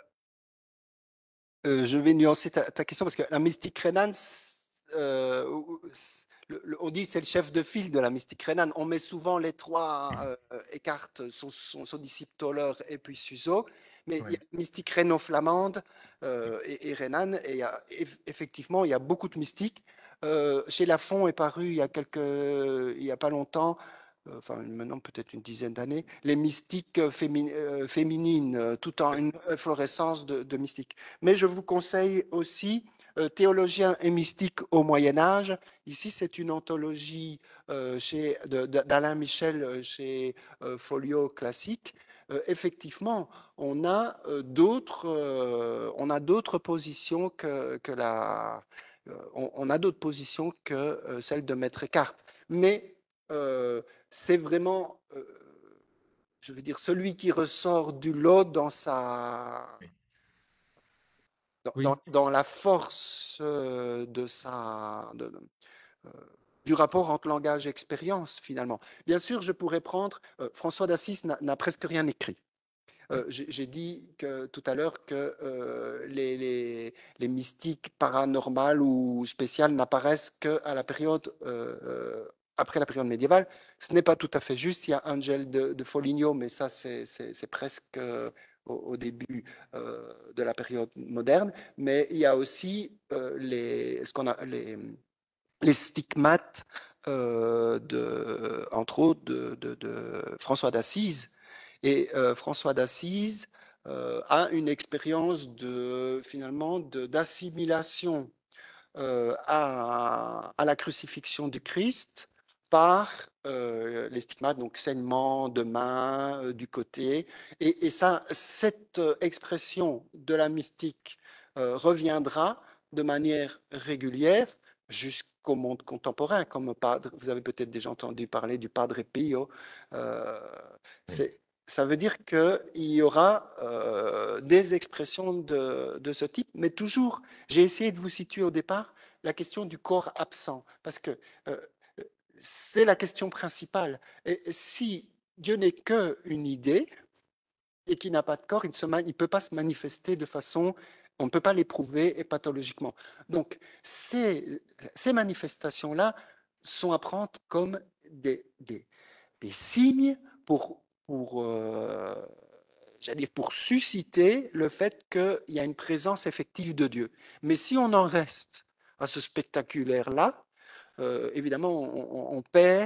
euh, je vais nuancer ta, ta question parce que la mystique rhénane, euh, le, le, on dit c'est le chef de file de la mystique rhénane. On met souvent les trois, euh, Eckhart, son, son, son disciple Toller et puis Suso, mais Ouais. il y a la mystique rhéno-flamande euh, et, et rhénane, et il y a, effectivement, il y a beaucoup de mystiques. Euh, chez Lafon est paru il y a quelques, il y a pas longtemps, enfin maintenant peut-être une dizaine d'années, les mystiques fémin, euh, féminines, euh, tout en une efflorescence de, de mystiques. Mais je vous conseille aussi euh, Théologiens et mystiques au Moyen Âge. Ici, c'est une anthologie euh, chez, de, de, d'Alain Michel chez euh, Folio Classique. Euh, effectivement, on a euh, d'autres, euh, on a d'autres positions que, que la, euh, on, on, a d'autres positions que euh, celle de Maître Eckhart. Mais euh, c'est vraiment, euh, je veux dire, celui qui ressort du lot dans sa, dans, Oui, dans, dans la force euh, de sa, de, euh, du rapport entre langage et expérience, finalement. Bien sûr, je pourrais prendre, euh, François d'Assise n'a, n'a presque rien écrit. Euh, j'ai, j'ai dit que, tout à l'heure que euh, les, les, les mystiques paranormales ou spéciales n'apparaissent qu'à la période euh, après la période médiévale. Ce n'est pas tout à fait juste. Il y a Angel de, de Foligno, mais ça, c'est, c'est, c'est presque euh, au, au, début euh, de la période moderne. Mais il y a aussi euh, les, ce qu'on a, les, les stigmates, euh, de, entre autres, de, de, de François d'Assise. Et euh, François d'Assise euh, a une expérience de, finalement de, d'assimilation euh, à, à la crucifixion du Christ par euh, les stigmates, donc saignement de main, euh, du côté. Et, et ça, cette expression de la mystique euh, reviendra de manière régulière jusqu'au monde contemporain, comme padre, vous avez peut-être déjà entendu parler du Padre Pio. Euh, oui. c'est, ça veut dire qu'il y aura euh, des expressions de, de ce type, mais toujours, j'ai essayé de vous situer au départ la question du corps absent, parce que euh, c'est la question principale. Et si Dieu n'est qu'une idée et qu'il n'a pas de corps, il ne peut pas se manifester de façon, on ne peut pas l'éprouver et pathologiquement. Donc ces, ces manifestations-là sont à prendre comme des, des, des signes pour, pour euh, j'allais dire, pour susciter le fait qu'il y a une présence effective de Dieu. Mais si on en reste à ce spectaculaire-là, euh, évidemment, on, on, perd,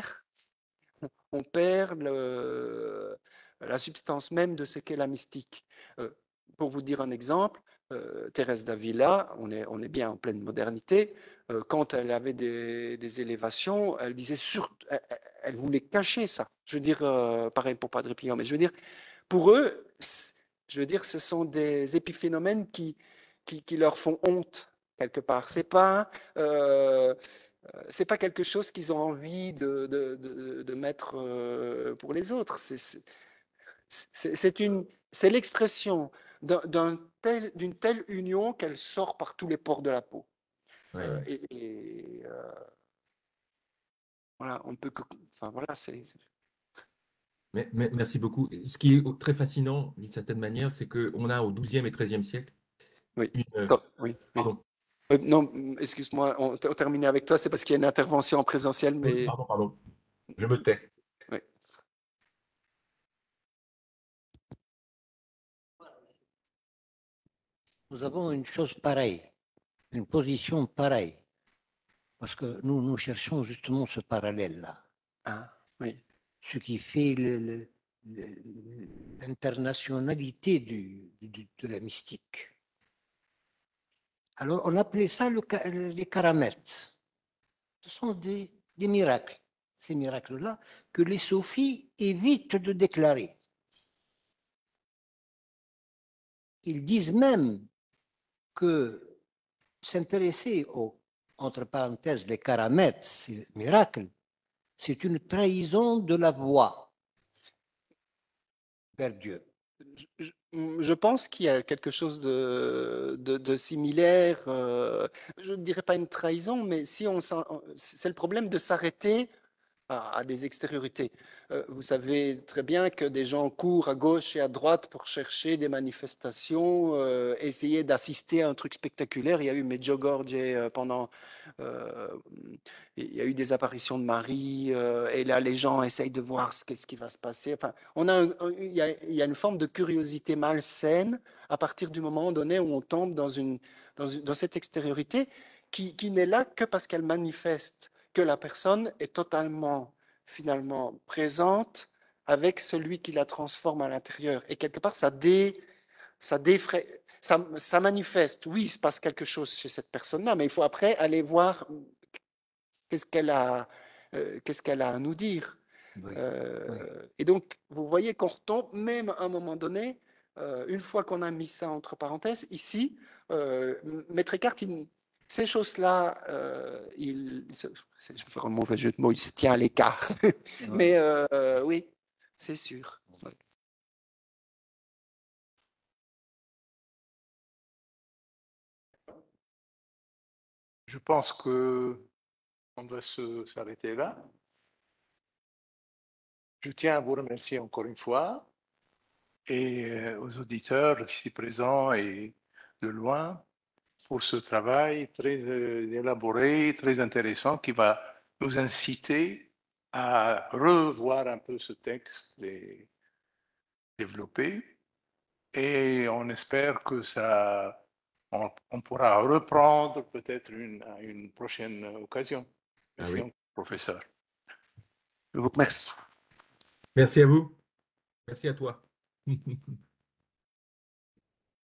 on perd le, la substance même de ce qu'est la mystique. Euh, pour vous dire un exemple, euh, Thérèse d'Avila, on est, on est bien en pleine modernité, euh, quand elle avait des, des élévations, elle disait sur, elle, elle, voulait cacher ça. Je veux dire, euh, pareil pour Padre Pio, mais je veux dire, pour eux, je veux dire, ce sont des épiphénomènes qui, qui, qui leur font honte quelque part. C'est pas, euh, c'est pas quelque chose qu'ils ont envie de, de, de, de mettre euh, pour les autres. C'est, c'est, c'est une, c'est l'expression d'un, d'un tel, d'une telle union qu'elle sort par tous les pores de la peau. Ouais. Euh, et et euh, voilà, on peut que, enfin voilà, c'est. c'est- Mais- mais- merci beaucoup. Ce qui est très fascinant, d'une certaine manière, c'est qu'on a au douzième et treizième siècle Oui. une. euh, Attends, oui, oui. Pardon, Euh, non, excuse-moi, on, on termine avec toi, c'est parce qu'il y a une intervention en présentiel, Oui, mais pardon, pardon. Je me tais. oui. Nous avons une chose pareille, une position pareille, parce que nous, nous cherchons justement ce parallèle-là, Ah, oui. ce qui fait le- le- le- l'internationalité du- du- de la mystique. Alors, on appelait ça le ca- les karamètes. Ce sont des, des miracles, ces miracles-là, que les sophies évitent de déclarer. Ils disent même que s'intéresser aux, entre parenthèses, les karamètes, ces miracles, c'est une trahison de la voie vers Dieu. Je, je pense qu'il y a quelque chose de, de, de similaire. euh, je ne dirais pas une trahison, mais si on, s'en- c'est le problème de s'arrêter à, à des extériorités. Euh, vous savez très bien que des gens courent à gauche et à droite pour chercher des manifestations, euh, essayer d'assister à un truc spectaculaire. Il y a eu Medjugorje euh, pendant, euh, il y a eu des apparitions de Marie, euh, et là les gens essayent de voir ce, qu'est-ce qui va se passer. Enfin, on a un- un- il, y a, il y a une forme de curiosité malsaine à partir du moment donné où on tombe dans, une, dans, une- dans cette extériorité qui, qui n'est là que parce qu'elle manifeste que la personne est totalement, finalement, présente avec celui qui la transforme à l'intérieur. Et quelque part, ça, dé, ça, défraie, ça, ça manifeste, oui, il se passe quelque chose chez cette personne-là, mais il faut après aller voir qu'est-ce qu'elle a, euh, qu'est-ce qu'elle a à nous dire. Oui, Euh, oui. Et donc, vous voyez qu'on retombe, même à un moment donné, euh, une fois qu'on a mis ça entre parenthèses, ici, euh, Maître Eckhart, il- ces choses-là, euh, il, se- c'est- je vais faire un mauvais jeu de mots, il se tient à l'écart. Mais euh, oui, c'est sûr. Ouais. Je pense que on doit se- s'arrêter là. Je tiens à vous remercier encore une fois et euh, aux auditeurs ici présents et de loin pour ce travail très euh, élaboré, très intéressant qui va nous inciter à revoir un peu ce texte et développer. Et on espère que ça, on, on pourra reprendre peut-être une, à une prochaine occasion. Ah Merci, oui. professeur. Je vous remercie. Merci à vous. Merci à toi.